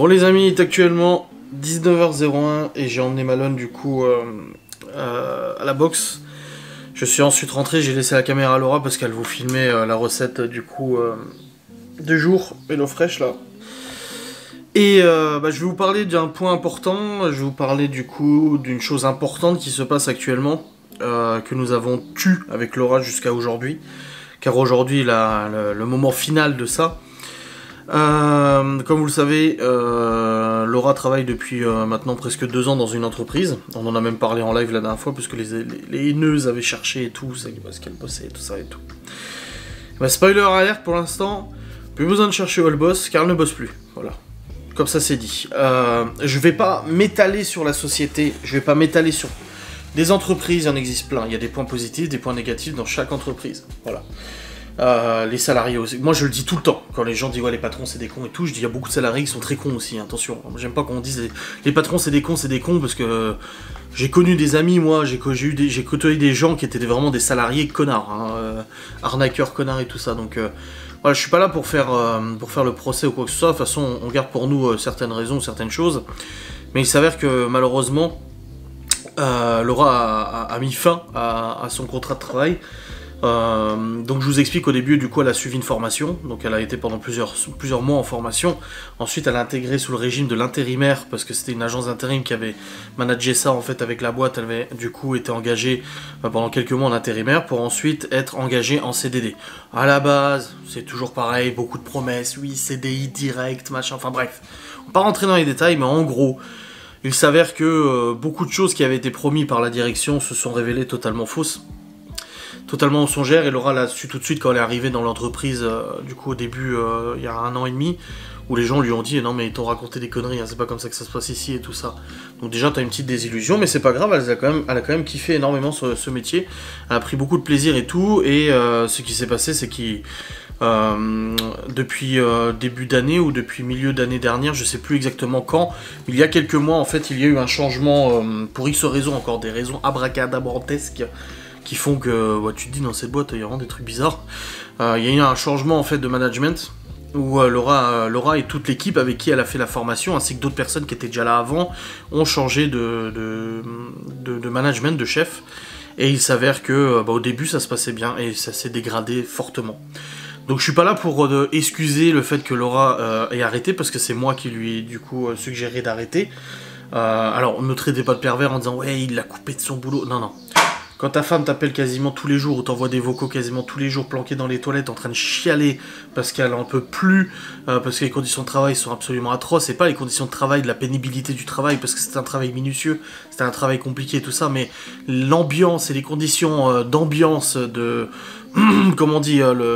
Bon les amis, il est actuellement 19h01 et j'ai emmené Malone du coup à la boxe. Je suis ensuite rentré, j'ai laissé la caméra à Laura parce qu'elle vous filmait la recette du coup du jour, l'eau fraîche là. Et je vais vous parler d'un point important, je vais vous parler du coup d'une chose importante qui se passe actuellement, que nous avons tu avec Laura jusqu'à aujourd'hui, car aujourd'hui le moment final de ça. Comme vous le savez, Laura travaille depuis maintenant presque 2 ans dans une entreprise. On en a même parlé en live la dernière fois, puisque les haineuses avaient cherché et tout, parce qu'elle bossait et tout ça et tout. Bah, spoiler alert pour l'instant, plus besoin de chercher où elle bosse, car elle ne bosse plus. Voilà. Comme ça c'est dit. Je vais pas m'étaler sur la société, je vais pas m'étaler sur des entreprises, il y en existe plein. Il y a des points positifs, des points négatifs dans chaque entreprise. Voilà. Les salariés aussi. Moi je le dis tout le temps, quand les gens disent ouais les patrons c'est des cons et tout, je dis il y a beaucoup de salariés qui sont très cons aussi, attention. J'aime pas qu'on dise les patrons c'est des cons, parce que j'ai connu des amis, moi, j'ai côtoyé des gens qui étaient vraiment des salariés connards, hein, arnaqueurs connards et tout ça, donc voilà, je suis pas là pour faire le procès ou quoi que ce soit. De toute façon on garde pour nous certaines raisons, certaines choses, mais il s'avère que malheureusement Laura a mis fin à son contrat de travail. Donc je vous explique, au début du coup elle a suivi une formation, donc elle a été pendant plusieurs mois en formation. Ensuite elle a intégré sous le régime de l'intérimaire, parce que c'était une agence d'intérim qui avait managé ça en fait avec la boîte. Elle avait du coup été engagée pendant quelques mois en intérimaire pour ensuite être engagée en CDD. À la base c'est toujours pareil, beaucoup de promesses, oui CDI direct, machin, enfin bref. On va pas rentrer dans les détails, mais en gros il s'avère que beaucoup de choses qui avaient été promises par la direction se sont révélées totalement fausses. Totalement mensongère, et Laura l'a su tout de suite quand elle est arrivée dans l'entreprise, du coup au début, il y a 1 an et demi, où les gens lui ont dit non mais ils t'ont raconté des conneries, hein, c'est pas comme ça que ça se passe ici et tout ça. Donc déjà t'as une petite désillusion, mais c'est pas grave, elle a quand même kiffé énormément ce métier, elle a pris beaucoup de plaisir et tout, et ce qui s'est passé c'est qu'il depuis début d'année ou depuis milieu d'année dernière, je sais plus exactement quand, il y a quelques mois en fait il y a eu un changement pour X raisons, encore des raisons abracadabrantesques, qui font que tu te dis dans cette boîte il y a vraiment des trucs bizarres. Il y a eu un changement en fait de management où Laura et toute l'équipe avec qui elle a fait la formation, ainsi que d'autres personnes qui étaient déjà là avant, ont changé de management, de chef, et il s'avère que au début ça se passait bien et ça s'est dégradé fortement. Donc je suis pas là pour excuser le fait que Laura ait arrêté, parce que c'est moi qui lui ai du coup suggéré d'arrêter. Alors ne traitez pas de pervers en disant ouais il l'a coupé de son boulot, non. Quand ta femme t'appelle quasiment tous les jours, ou t'envoie des vocaux quasiment tous les jours, planqués dans les toilettes, en train de chialer parce qu'elle en peut plus, parce que les conditions de travail sont absolument atroces, et pas les conditions de travail, de la pénibilité du travail, parce que c'est un travail minutieux, c'est un travail compliqué et tout ça, mais l'ambiance et les conditions d'ambiance, de... comment on dit,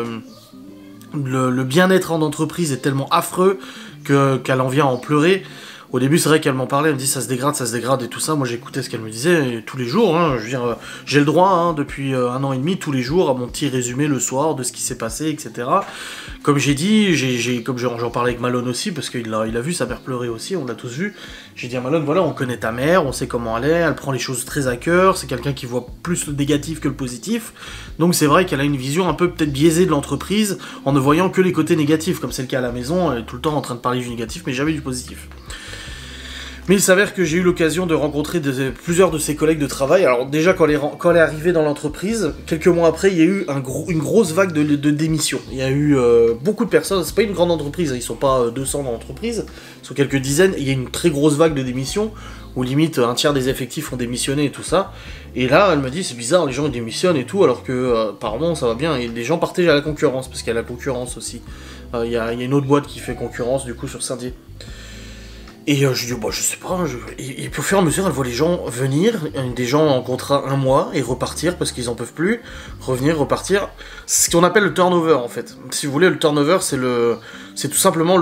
le bien-être en entreprise est tellement affreux qu'elle en vient à en pleurer. Au début, c'est vrai qu'elle m'en parlait, elle me dit ça se dégrade et tout ça. Moi, j'écoutais ce qu'elle me disait et tous les jours. Hein, je veux dire, j'ai le droit, hein, depuis 1 an et demi, tous les jours, à mon petit résumé le soir de ce qui s'est passé, etc. Comme j'ai dit, comme j'en parlais avec Malone aussi, parce qu'il a vu sa mère pleurer aussi, on l'a tous vu. J'ai dit à Malone, voilà, on connaît ta mère, on sait comment elle prend les choses très à cœur, c'est quelqu'un qui voit plus le négatif que le positif. Donc c'est vrai qu'elle a une vision un peu peut-être biaisée de l'entreprise, en ne voyant que les côtés négatifs, comme c'est le cas à la maison, elle est tout le temps en train de parler du négatif, mais jamais du positif. Mais il s'avère que j'ai eu l'occasion de rencontrer plusieurs de ses collègues de travail. Alors déjà, quand elle est arrivée dans l'entreprise, quelques mois après, il y a eu une grosse vague de démissions. Il y a eu beaucoup de personnes, c'est pas une grande entreprise, ils sont pas 200 dans l'entreprise, ils sont quelques dizaines, et il y a une très grosse vague de démissions, où limite un tiers des effectifs ont démissionné et tout ça. Et là, elle me dit, c'est bizarre, les gens ils démissionnent et tout, alors que apparemment ça va bien, et les gens partaient à la concurrence, parce qu'il y a la concurrence aussi. Il y a une autre boîte qui fait concurrence, du coup, sur Saint-Dié. Et je dis, bah, je sais pas, et puis au fur et à mesure, elle voit les gens venir, des gens en contrat 1 mois, et repartir parce qu'ils en peuvent plus, revenir, repartir. C'est ce qu'on appelle le turnover, en fait. Si vous voulez, le turnover, c'est tout simplement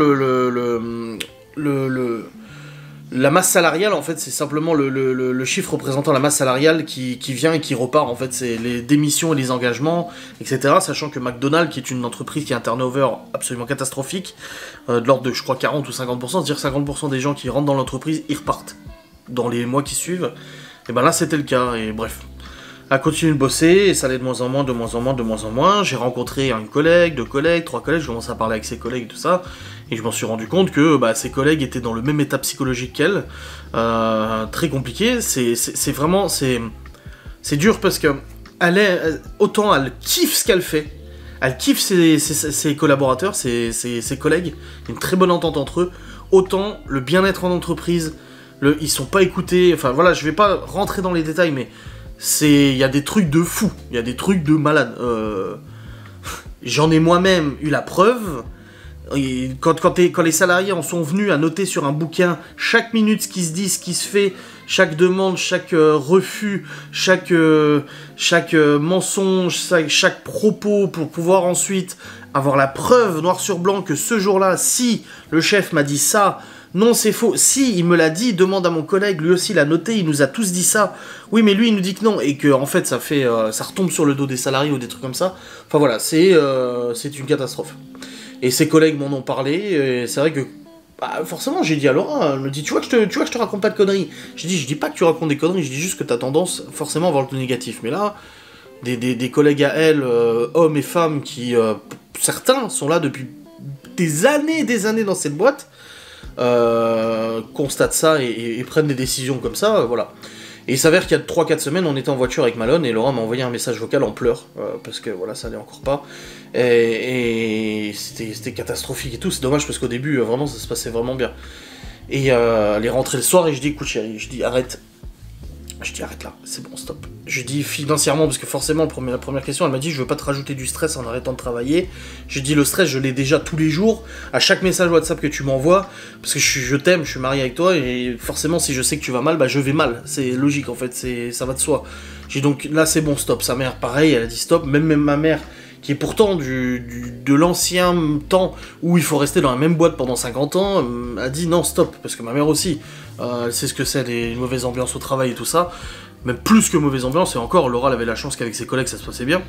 la masse salariale, en fait, c'est simplement le chiffre représentant la masse salariale qui vient et qui repart, en fait, c'est les démissions et les engagements, etc. Sachant que McDonald's, qui est une entreprise qui a un turnover absolument catastrophique, de l'ordre de, je crois, 40 ou 50%, c'est-à-dire 50% des gens qui rentrent dans l'entreprise, ils repartent dans les mois qui suivent, et ben là, c'était le cas, et bref. à continuer de bosser, et ça allait de moins en moins, de moins en moins, de moins en moins. J'ai rencontré une collègue, 2 collègues, 3 collègues, je commençais à parler avec ses collègues et tout ça, et je m'en suis rendu compte que ses collègues étaient dans le même état psychologique qu'elle, très compliqué. C'est vraiment, c'est dur parce que autant elle kiffe ce qu'elle fait, elle kiffe ses collaborateurs, ses collègues, une très bonne entente entre eux, autant le bien-être en entreprise, ils sont pas écoutés, enfin voilà, je vais pas rentrer dans les détails, mais il y a des trucs de fou, il y a des trucs de malade. J'en ai moi-même eu la preuve. Et quand les salariés en sont venus à noter sur un bouquin chaque minute ce qui se dit, ce qui se fait, chaque demande, chaque refus, chaque mensonge, chaque propos, pour pouvoir ensuite avoir la preuve noir sur blanc que ce jour-là, si le chef m'a dit ça, non c'est faux, si il me l'a dit, demande à mon collègue, lui aussi l'a noté, il nous a tous dit ça, oui mais lui il nous dit que non, et que en fait ça retombe sur le dos des salariés ou des trucs comme ça, enfin voilà, c'est une catastrophe. Et ses collègues m'en ont parlé, et c'est vrai que forcément j'ai dit à Laura, elle me dit tu vois que je te raconte pas de conneries. Je dis pas que tu racontes des conneries, je dis juste que t'as tendance forcément à voir le tout négatif. Mais là, des collègues à elle, hommes et femmes, qui certains sont là depuis des années dans cette boîte, constatent ça et prennent des décisions comme ça, voilà. Et il s'avère qu'il y a 3-4 semaines, on était en voiture avec Malone, et Laura m'a envoyé un message vocal en pleurs, parce que voilà, ça allait encore pas. Et c'était catastrophique et tout, c'est dommage parce qu'au début, vraiment, ça se passait vraiment bien. Et elle est rentrée le soir, et je dis, écoute chérie, je dis, arrête. Je dis, arrête là, c'est bon, stop. Je dis, financièrement, parce que forcément, la première question, elle m'a dit, je veux pas te rajouter du stress en arrêtant de travailler. Je dis, le stress, je l'ai déjà tous les jours, à chaque message WhatsApp que tu m'envoies, parce que je t'aime, je suis marié avec toi, et forcément, si je sais que tu vas mal, je vais mal. C'est logique, en fait, ça va de soi. J'ai donc, là, c'est bon, stop. Sa mère, pareil, elle a dit stop, même ma mère, qui est pourtant de l'ancien temps où il faut rester dans la même boîte pendant 50 ans, a dit non, stop, parce que ma mère aussi, elle sait ce que c'est, les mauvaises ambiances au travail et tout ça, même plus que mauvaise ambiance, et encore, Laura elle avait la chance qu'avec ses collègues ça se passait bien.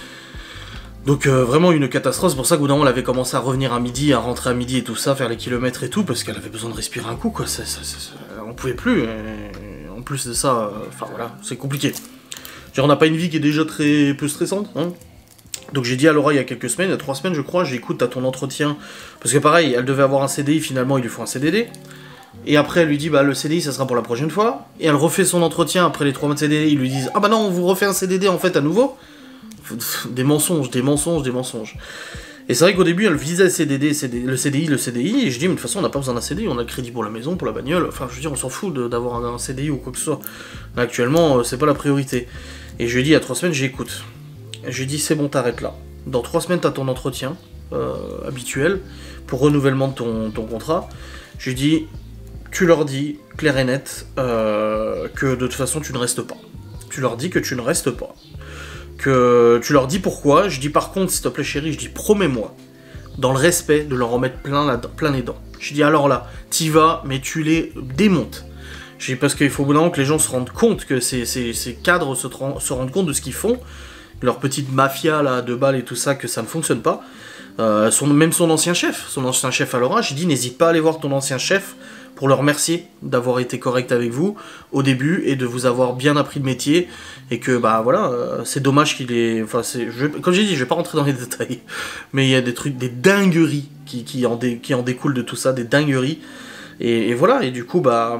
Donc vraiment une catastrophe, c'est pour ça qu'au bout d'un moment elle avait commencé à revenir à midi, à rentrer à midi et tout ça, faire les kilomètres et tout, parce qu'elle avait besoin de respirer un coup, quoi, on pouvait plus, et en plus de ça, enfin voilà, c'est compliqué. On n'a pas une vie qui est déjà très peu stressante, hein. Donc j'ai dit à Laura il y a quelques semaines, il y a 3 semaines je crois, j'ai écoute à ton entretien, parce que pareil, elle devait avoir un CDI, finalement ils lui font un CDD, et après elle lui dit le CDI ça sera pour la prochaine fois, et elle refait son entretien après les 3 mois de CDD, ils lui disent ah bah non on vous refait un CDD en fait à nouveau, des mensonges, des mensonges, des mensonges. Et c'est vrai qu'au début elle visait le CDI, et je dis mais de toute façon on n'a pas besoin d'un CDI, on a le crédit pour la maison, pour la bagnole, enfin je veux dire on s'en fout d'avoir un CDI ou quoi que ce soit, là, actuellement c'est pas la priorité. Et je lui ai dit il y a 3 semaines j'écoute. Je lui ai dit c'est bon t'arrêtes là. Dans 3 semaines t'as ton entretien habituel pour renouvellement de ton contrat. Je lui ai dit tu leur dis clair et net que de toute façon tu ne restes pas. Tu leur dis que tu ne restes pas. Que tu leur dis pourquoi. Je dis par contre s'il te plaît chérie, je dis promets-moi dans le respect de leur en mettre plein les dents. Je dis alors là t'y vas mais tu les démontes. Je dis parce qu'il faut vraiment que les gens se rendent compte que ces cadres se rendent compte de ce qu'ils font. Leur petite mafia là, de balles et tout ça, que ça ne fonctionne pas. Même son ancien chef à Laura, j'ai dit n'hésite pas à aller voir ton ancien chef pour le remercier d'avoir été correct avec vous au début et de vous avoir bien appris le métier, et que voilà, c'est dommage qu'il ait... Enfin, comme j'ai dit, je vais pas rentrer dans les détails, mais il y a des trucs, des dingueries qui en découlent de tout ça, des dingueries, et voilà, et du coup,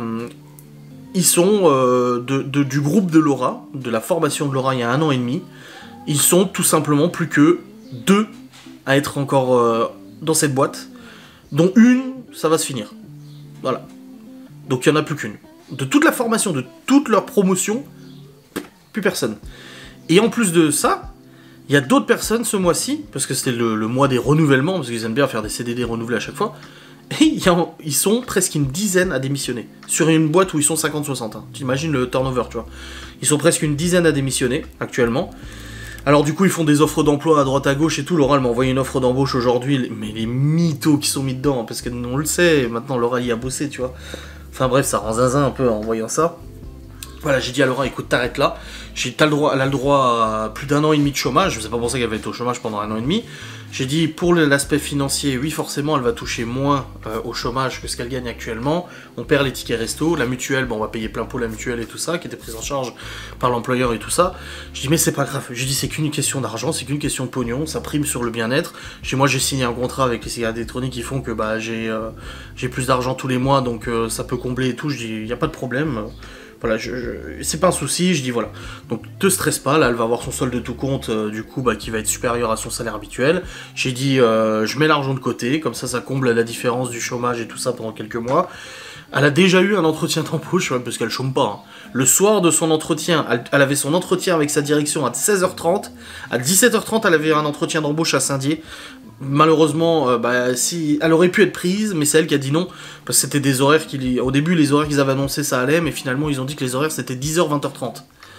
ils sont du groupe de Laura, de la formation de Laura il y a 1 an et demi, ils sont tout simplement plus que 2 à être encore dans cette boîte, dont une, ça va se finir. Voilà. Donc il n'y en a plus qu'une. De toute la formation, de toute leur promotion, plus personne. Et en plus de ça, il y a d'autres personnes ce mois-ci, parce que c'était le mois des renouvellements, parce qu'ils aiment bien faire des CDD renouvelés à chaque fois, et ils sont presque une dizaine à démissionner. Sur une boîte où ils sont 50-60. Hein. Tu imagines le turnover, tu vois. Ils sont presque une dizaine à démissionner, actuellement. Alors du coup, ils font des offres d'emploi à droite à gauche et tout. Laura, elle m'a envoyé une offre d'embauche aujourd'hui, mais les mythos qui sont mis dedans, hein, parce qu'on le sait, maintenant Laura y a bossé, tu vois. Enfin bref, ça rend zinzin un peu en voyant ça. Voilà, j'ai dit à Laura, écoute, t'arrêtes là. Elle a le droit à plus d'1 an et demi de chômage, c'est pas pour ça qu'elle va être au chômage pendant 1 an et demi. J'ai dit, pour l'aspect financier, oui, forcément, elle va toucher moins au chômage que ce qu'elle gagne actuellement. On perd les tickets resto, la mutuelle, bon, on va payer plein pot la mutuelle et tout ça, qui était prise en charge par l'employeur et tout ça. Je dis, mais c'est pas grave. J'ai dit, c'est qu'une question d'argent, c'est qu'une question de pognon, ça prime sur le bien-être. Moi, j'ai signé un contrat avec les cigarettes électroniques qui font que bah, j'ai plus d'argent tous les mois, donc ça peut combler et tout. Je dis, il n'y a pas de problème. Voilà, c'est pas un souci, je dis voilà. Donc te stresse pas, là elle va avoir son solde de tout compte, du coup bah, qui va être supérieur à son salaire habituel. J'ai dit je mets l'argent de côté, comme ça comble la différence du chômage et tout ça pendant quelques mois. Elle a déjà eu un entretien d'embauche, ouais, parce qu'elle chôme pas. Hein. Le soir de son entretien, elle avait son entretien avec sa direction à 16h30. À 17h30, elle avait un entretien d'embauche à Saint-Dié. Malheureusement, si elle aurait pu être prise, mais c'est elle qui a dit non, parce que c'était des horaires au début, les horaires qu'ils avaient annoncés, ça allait, mais finalement, ils ont dit que les horaires, c'était 10h, 20h30.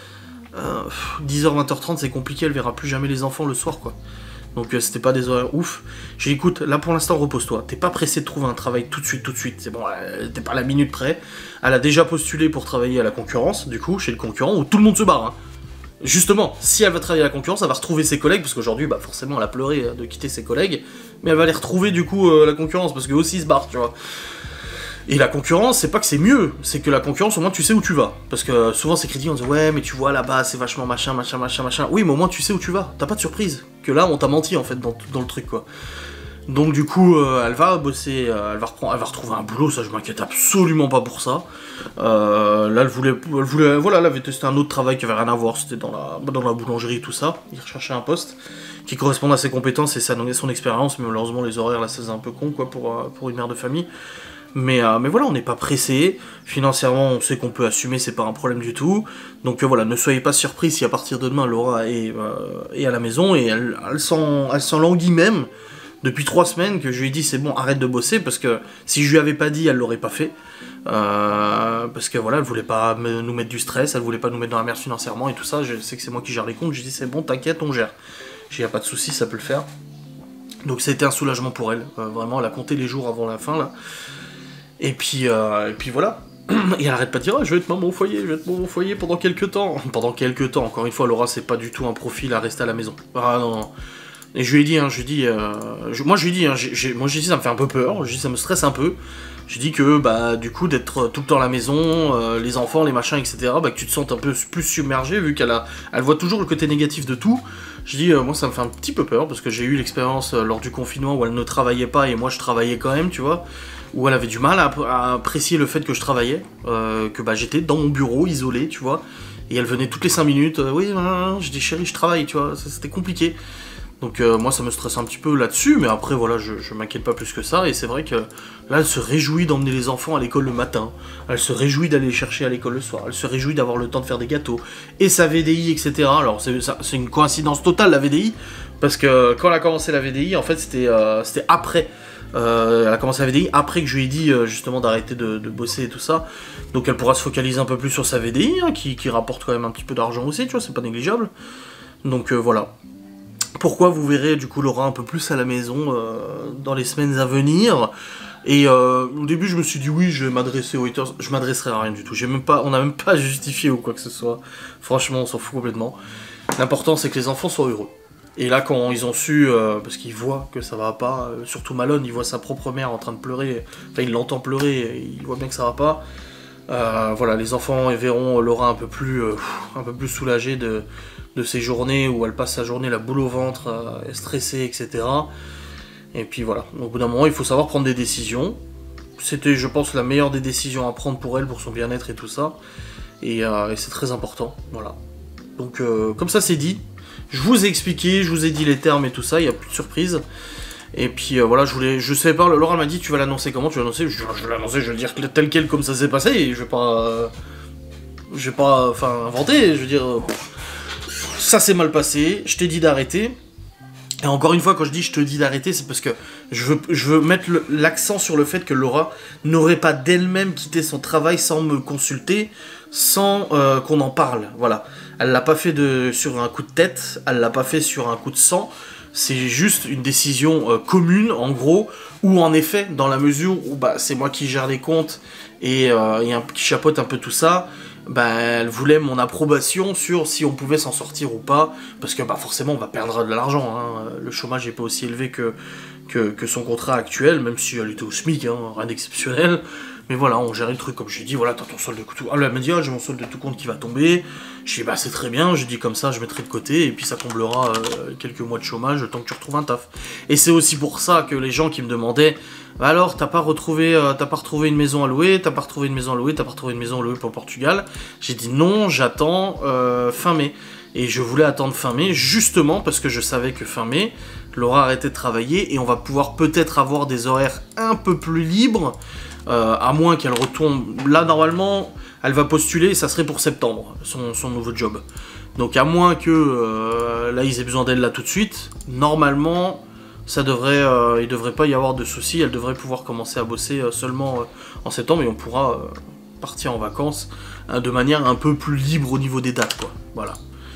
10h, 20h30, c'est compliqué, elle verra plus jamais les enfants le soir, quoi. Donc c'était pas des horaires ouf. J'ai dit, écoute, là pour l'instant repose-toi, t'es pas pressé de trouver un travail tout de suite, c'est bon, t'es pas à la minute près. Elle a déjà postulé pour travailler à la concurrence, du coup, chez le concurrent, où tout le monde se barre, hein. Justement, si elle va travailler à la concurrence, elle va retrouver ses collègues, parce qu'aujourd'hui, bah forcément, elle a pleuré de quitter ses collègues, mais elle va les retrouver du coup la concurrence, parce qu'eux aussi ils se barrent, tu vois. Et la concurrence, c'est pas que c'est mieux, c'est que la concurrence, au moins tu sais où tu vas. Parce que souvent c'est critiqué, on dit ouais, mais tu vois là-bas, c'est vachement machin. Oui, mais au moins tu sais où tu vas, t'as pas de surprise. Que là, on t'a menti en fait dans le truc, quoi. Donc du coup, elle va bosser, elle va retrouver un boulot, ça je m'inquiète absolument pas pour ça. Là, elle voulait, voilà, elle avait testé un autre travail qui avait rien à voir, c'était dans la boulangerie, tout ça. Il recherchait un poste qui correspondait à ses compétences et son expérience, mais malheureusement les horaires là, ça faisait un peu con, quoi, pour une mère de famille. Mais voilà, on n'est pas pressé. Financièrement, on sait qu'on peut assumer, c'est pas un problème du tout. Donc voilà, ne soyez pas surpris si à partir de demain, Laura est à la maison et elle s'en languit même. Depuis 3 semaines que je lui ai dit c'est bon, arrête de bosser, parce que si je lui avais pas dit, elle l'aurait pas fait. Parce que voilà, elle voulait pas nous mettre du stress, elle voulait pas nous mettre dans la merde financièrement et tout ça. Je sais que c'est moi qui gère les comptes, je lui ai dit c'est bon, t'inquiète, on gère. J'ai y a pas de souci, ça peut le faire. Donc ça a été un soulagement pour elle, vraiment, elle a compté les jours avant la fin là. Et puis voilà. Et elle arrête pas de dire, je vais être maman au foyer, pendant quelques temps. Pendant quelques temps, encore une fois, Laura, c'est pas du tout un profil à rester à la maison. Ah non. Et je lui ai dit, moi je lui ai dit, ça me fait un peu peur, je lui ai dit, ça me stresse un peu. J'ai dit que, bah, du coup, d'être tout le temps à la maison, les enfants, les machins, etc., bah, que tu te sentes un peu plus submergé, vu elle voit toujours le côté négatif de tout. J'ai dit, moi, ça me fait un petit peu peur, parce que j'ai eu l'expérience lors du confinement où elle ne travaillait pas, et moi, je travaillais quand même, tu vois, où elle avait du mal à apprécier le fait que je travaillais, que, bah, j'étais dans mon bureau, isolé, tu vois, et elle venait toutes les 5 minutes, oui, je dis, chérie, je travaille, tu vois, c'était compliqué. Donc moi ça me stresse un petit peu là-dessus, mais après voilà, je m'inquiète pas plus que ça, et c'est vrai que là elle se réjouit d'emmener les enfants à l'école le matin, elle se réjouit d'aller les chercher à l'école le soir, elle se réjouit d'avoir le temps de faire des gâteaux, et sa VDI, etc. Alors c'est une coïncidence totale la VDI, parce que quand elle a commencé la VDI, en fait c'était après, elle a commencé la VDI après que je lui ai dit justement d'arrêter de bosser et tout ça, donc elle pourra se focaliser un peu plus sur sa VDI, hein, qui rapporte quand même un petit peu d'argent aussi, tu vois, c'est pas négligeable, donc voilà. Pourquoi vous verrez du coup Laura un peu plus à la maison dans les semaines à venir. Et au début je me suis dit oui, je vais m'adresser aux haters, je m'adresserai à rien du tout, on n'a même pas justifié ou quoi que ce soit, franchement on s'en fout complètement. L'important c'est que les enfants soient heureux. Et là quand ils ont su, parce qu'ils voient que ça va pas, surtout Malone, il voit sa propre mère en train de pleurer, enfin il l'entend pleurer, et il voit bien que ça va pas. Voilà, les enfants verront Laura un peu plus soulagée de ces journées où elle passe sa journée la boule au ventre, stressée, etc. Et puis voilà, au bout d'un moment il faut savoir prendre des décisions. C'était, je pense, la meilleure des décisions à prendre pour elle, pour son bien-être et tout ça. Et c'est très important, voilà. Donc comme ça c'est dit, je vous ai expliqué, je vous ai dit les termes et tout ça, il n'y a plus de surprise. Et puis voilà, je savais pas, Laura m'a dit tu vas l'annoncer comment, tu vas l'annoncer, je vais l'annoncer, je vais le dire tel quel comme ça s'est passé, et je vais pas inventer, je veux dire, ça s'est mal passé, je t'ai dit d'arrêter. Et encore une fois, quand je dis je te dis d'arrêter, c'est parce que je veux mettre l'accent sur le fait que Laura n'aurait pas d'elle-même quitté son travail sans me consulter, sans qu'on en parle, voilà. Elle l'a pas fait sur un coup de tête, elle l'a pas fait sur un coup de sang, c'est juste une décision commune, en gros, où en effet, dans la mesure où bah, c'est moi qui gère les comptes et qui chapeaute un peu tout ça, ben, elle voulait mon approbation sur si on pouvait s'en sortir ou pas, parce que bah, forcément on va perdre de l'argent, hein. Le chômage n'est pas aussi élevé que son contrat actuel, même si elle était au SMIC, hein, rien d'exceptionnel. Mais voilà, on gérait le truc, comme je lui ai dit, voilà, t'as ton solde de tout. Ah, elle m'a dit, ah, j'ai mon solde de tout compte qui va tomber. Je lui ai dit, bah c'est très bien, je dis comme ça, je mettrai de côté, et puis ça comblera quelques mois de chômage, le temps que tu retrouves un taf. Et c'est aussi pour ça que les gens qui me demandaient, bah alors, t'as pas retrouvé une maison à louer, t'as pas retrouvé une maison à louer pour le Portugal. J'ai dit non, j'attends fin mai. Et je voulais attendre fin mai, justement parce que je savais que fin mai, Laura arrêtait de travailler, et on va pouvoir peut-être avoir des horaires un peu plus libres, à moins qu'elle retourne. Là, normalement, elle va postuler, et ça serait pour septembre, son nouveau job. Donc à moins que là, ils aient besoin d'elle là tout de suite, normalement, il devrait pas y avoir de soucis, elle devrait pouvoir commencer à bosser seulement en septembre, et on pourra partir en vacances de manière un peu plus libre au niveau des dates, quoi. Voilà.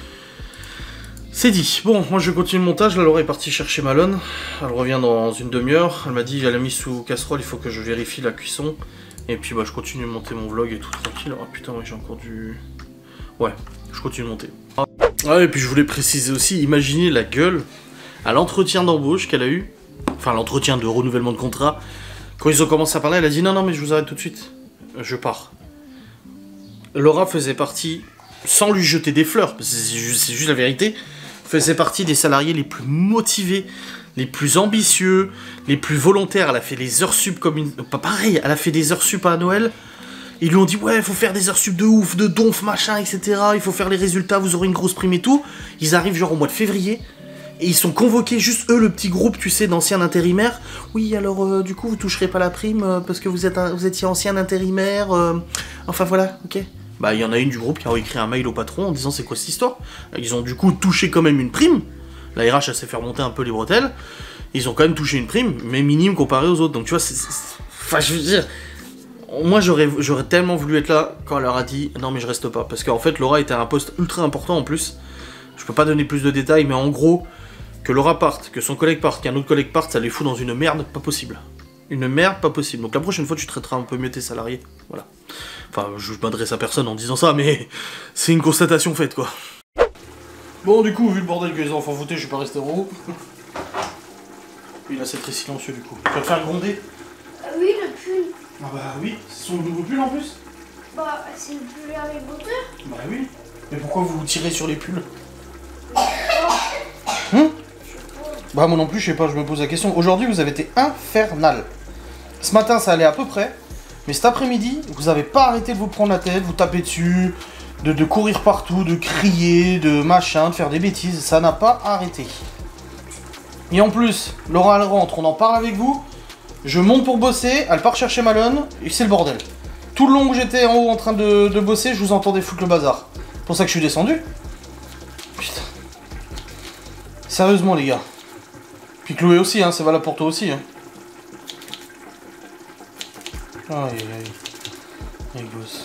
C'est dit. Bon, moi je continue le montage. Là, Laura est partie chercher Malone. Elle revient dans une demi-heure. Elle m'a dit, elle a mis sous casserole, il faut que je vérifie la cuisson. Et puis bah je continue de monter mon vlog et tout tranquille. Ah putain, ouais, j'ai encore du... Ouais, je continue de monter. Ah, et puis je voulais préciser aussi, imaginez la gueule à l'entretien d'embauche qu'elle a eu. Enfin, l'entretien de renouvellement de contrat. Quand ils ont commencé à parler, elle a dit, non, mais je vous arrête tout de suite. Je pars. Laura faisait partie, sans lui jeter des fleurs, c'est juste la vérité, faisait partie des salariés les plus motivés, les plus ambitieux, les plus volontaires. Elle a fait des heures sup comme une... Pas pareil, elle a fait des heures sup à Noël. Ils lui ont dit, ouais, il faut faire des heures sup de ouf, de donf, machin, etc. Il faut faire les résultats, vous aurez une grosse prime et tout. Ils arrivent genre au mois de février. Et ils sont convoqués, juste eux, le petit groupe, tu sais, d'anciens intérimaires. Oui, alors, du coup, vous toucherez pas la prime parce que vous étiez ancien intérimaire. Enfin, voilà, ok. Bah, il y en a une du groupe qui a écrit un mail au patron en disant c'est quoi cette histoire. Ils ont du coup touché quand même une prime. La RH, elle s'est fait remonter un peu les bretelles. Ils ont quand même touché une prime, mais minime comparé aux autres. Donc tu vois, enfin, je veux dire, moi j'aurais tellement voulu être là quand elle leur a dit non mais je reste pas. Parce qu'en fait, Laura était à un poste ultra important en plus. Je peux pas donner plus de détails, mais en gros, que Laura parte, que son collègue parte, qu'un autre collègue parte, ça les fout dans une merde pas possible. Une merde pas possible. Donc la prochaine fois, tu traiteras un peu mieux tes salariés. Voilà. Enfin, je m'adresse à personne en disant ça, mais c'est une constatation faite, quoi. Bon, du coup, vu le bordel que les enfants foutaient, je suis pas resté en haut. Oui, là, c'est très silencieux, du coup. Tu vas te faire gronder? Oui, le pull. Ah bah oui, c'est son nouveau pull en plus. Bah, c'est le pull Harry Potter. Bah oui. Mais pourquoi vous tirez sur les pulls? Bah moi non plus, je sais pas, je me pose la question. Aujourd'hui, vous avez été infernal. Ce matin, ça allait à peu près. Mais cet après-midi, vous avez pas arrêté de vous prendre la tête, vous taper dessus, de courir partout, de crier, de machin, de faire des bêtises. Ça n'a pas arrêté. Et en plus, Laura, elle rentre, on en parle avec vous. Je monte pour bosser, elle part chercher Malone, et c'est le bordel. Tout le long où j'étais en haut en train de bosser, je vous entendais foutre le bazar. C'est pour ça que je suis descendu. Putain. Sérieusement, les gars. Puis Chloé aussi, hein, c'est valable pour toi aussi. Hein. Aïe aïe aïe. Les gosses.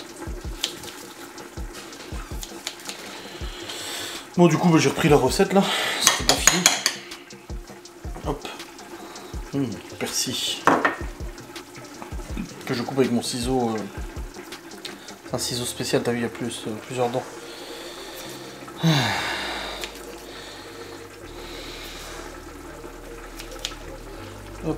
Bon, du coup, bah, j'ai repris la recette là. C'était pas fini. Hop. Persil. Que je coupe avec mon ciseau. Un ciseau spécial, t'as vu, il y a plusieurs dents. Hop.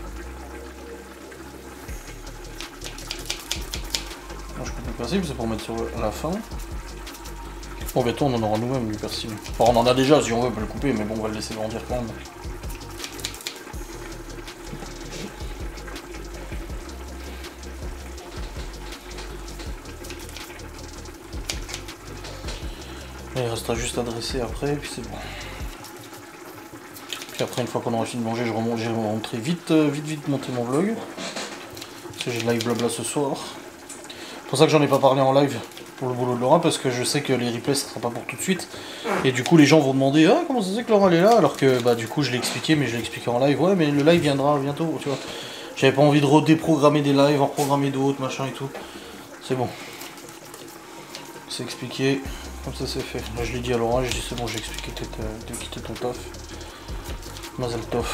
Moi, je coupe le persil, c'est pour mettre sur la fin. Bon, bientôt on en aura nous-mêmes du persil. Enfin, on en a déjà, si on veut, on peut le couper, mais bon, on va le laisser grandir quand même. Et il restera juste à dresser après, et puis c'est bon. Puis après, une fois qu'on aura fini de manger, je vais rentrer vite monter mon vlog. Parce que j'ai live blabla ce soir. C'est pour ça que j'en ai pas parlé en live pour le boulot de Laura, parce que je sais que les replays ce sera pas pour tout de suite. Et du coup les gens vont demander ah comment ça se fait que Laura elle est là, alors que bah du coup je l'ai expliqué, mais je l'ai expliqué en live. Ouais mais le live viendra bientôt, tu vois. J'avais pas envie de redéprogrammer des lives, en programmer d'autres, machin et tout. C'est bon. C'est expliqué, comme ça c'est fait. Là je l'ai dit à Laura, j'ai dit c'est bon, j'ai expliqué de quitter ton taf. Mazel tov.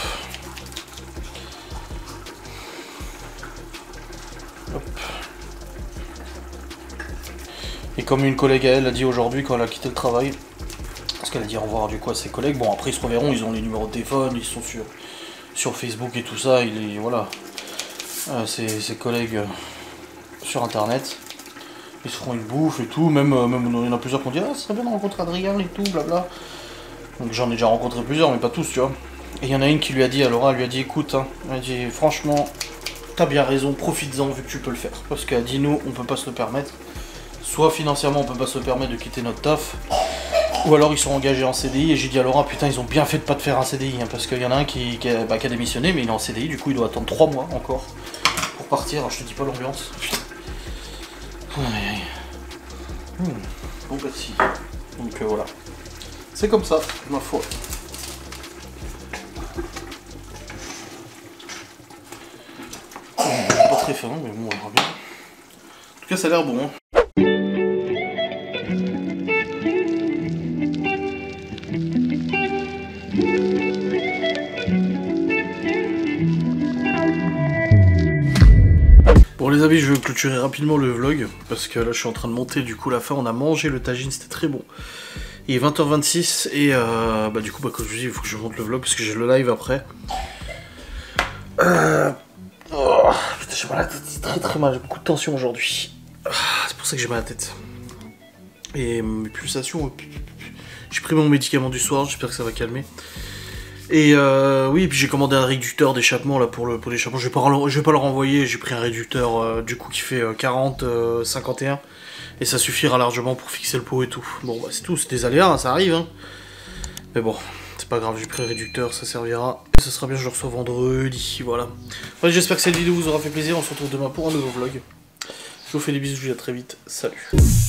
Hop. Et comme une collègue à elle a dit aujourd'hui quand elle a quitté le travail, parce qu'elle a dit au revoir du coup à ses collègues, bon après ils se reverront, ils ont les numéros de téléphone, ils sont sur Facebook et tout ça, voilà, ses collègues sur internet, ils se feront une bouffe et tout, même il y en a plusieurs qui ont dit ah ça serait bien de rencontrer Adrien et tout, blabla. Donc j'en ai déjà rencontré plusieurs, mais pas tous, tu vois. Et il y en a une qui lui a dit, à Laura, elle lui a dit écoute, hein, elle a dit franchement, t'as bien raison, profites-en vu que tu peux le faire. Parce qu'elle a dit nous, on peut pas se le permettre. Soit financièrement, on peut pas se le permettre de quitter notre taf, ou alors ils sont engagés en CDI. Et j'ai dit à Laura, putain, ils ont bien fait de pas te faire un CDI, hein, parce qu'il y en a un qui a démissionné, mais il est en CDI, du coup il doit attendre 3 mois encore pour partir. Alors je te dis pas l'ambiance. Bon merci. Donc voilà. C'est comme ça, ma foi. Pas très fin, mais bon, on verra bien. En tout cas, ça a l'air bon. Hein. Bon les amis, je vais clôturer rapidement le vlog, parce que là je suis en train de monter du coup la fin, on a mangé le tagine, c'était très bon. Il est 20h26 et du coup comme je vous dis, il faut que je monte le vlog parce que j'ai le live après. Putain j'ai mal à la tête, c'est très très mal, j'ai beaucoup de tension aujourd'hui. C'est pour ça que j'ai mal à la tête. Et mes pulsations, j'ai pris mon médicament du soir, j'espère que ça va calmer. Et oui, et puis j'ai commandé un réducteur d'échappement là pour l'échappement. Je vais pas le renvoyer, j'ai pris un réducteur du coup qui fait 40-51 et ça suffira largement pour fixer le pot et tout. Bon bah c'est tout, c'est des aléas, hein, ça arrive hein. Mais bon, c'est pas grave, j'ai pris un réducteur, ça servira. Et ça sera bien, je le reçois vendredi, voilà. Ouais, j'espère que cette vidéo vous aura fait plaisir, on se retrouve demain pour un nouveau vlog. Je vous fais des bisous, je vous dis à très vite, salut.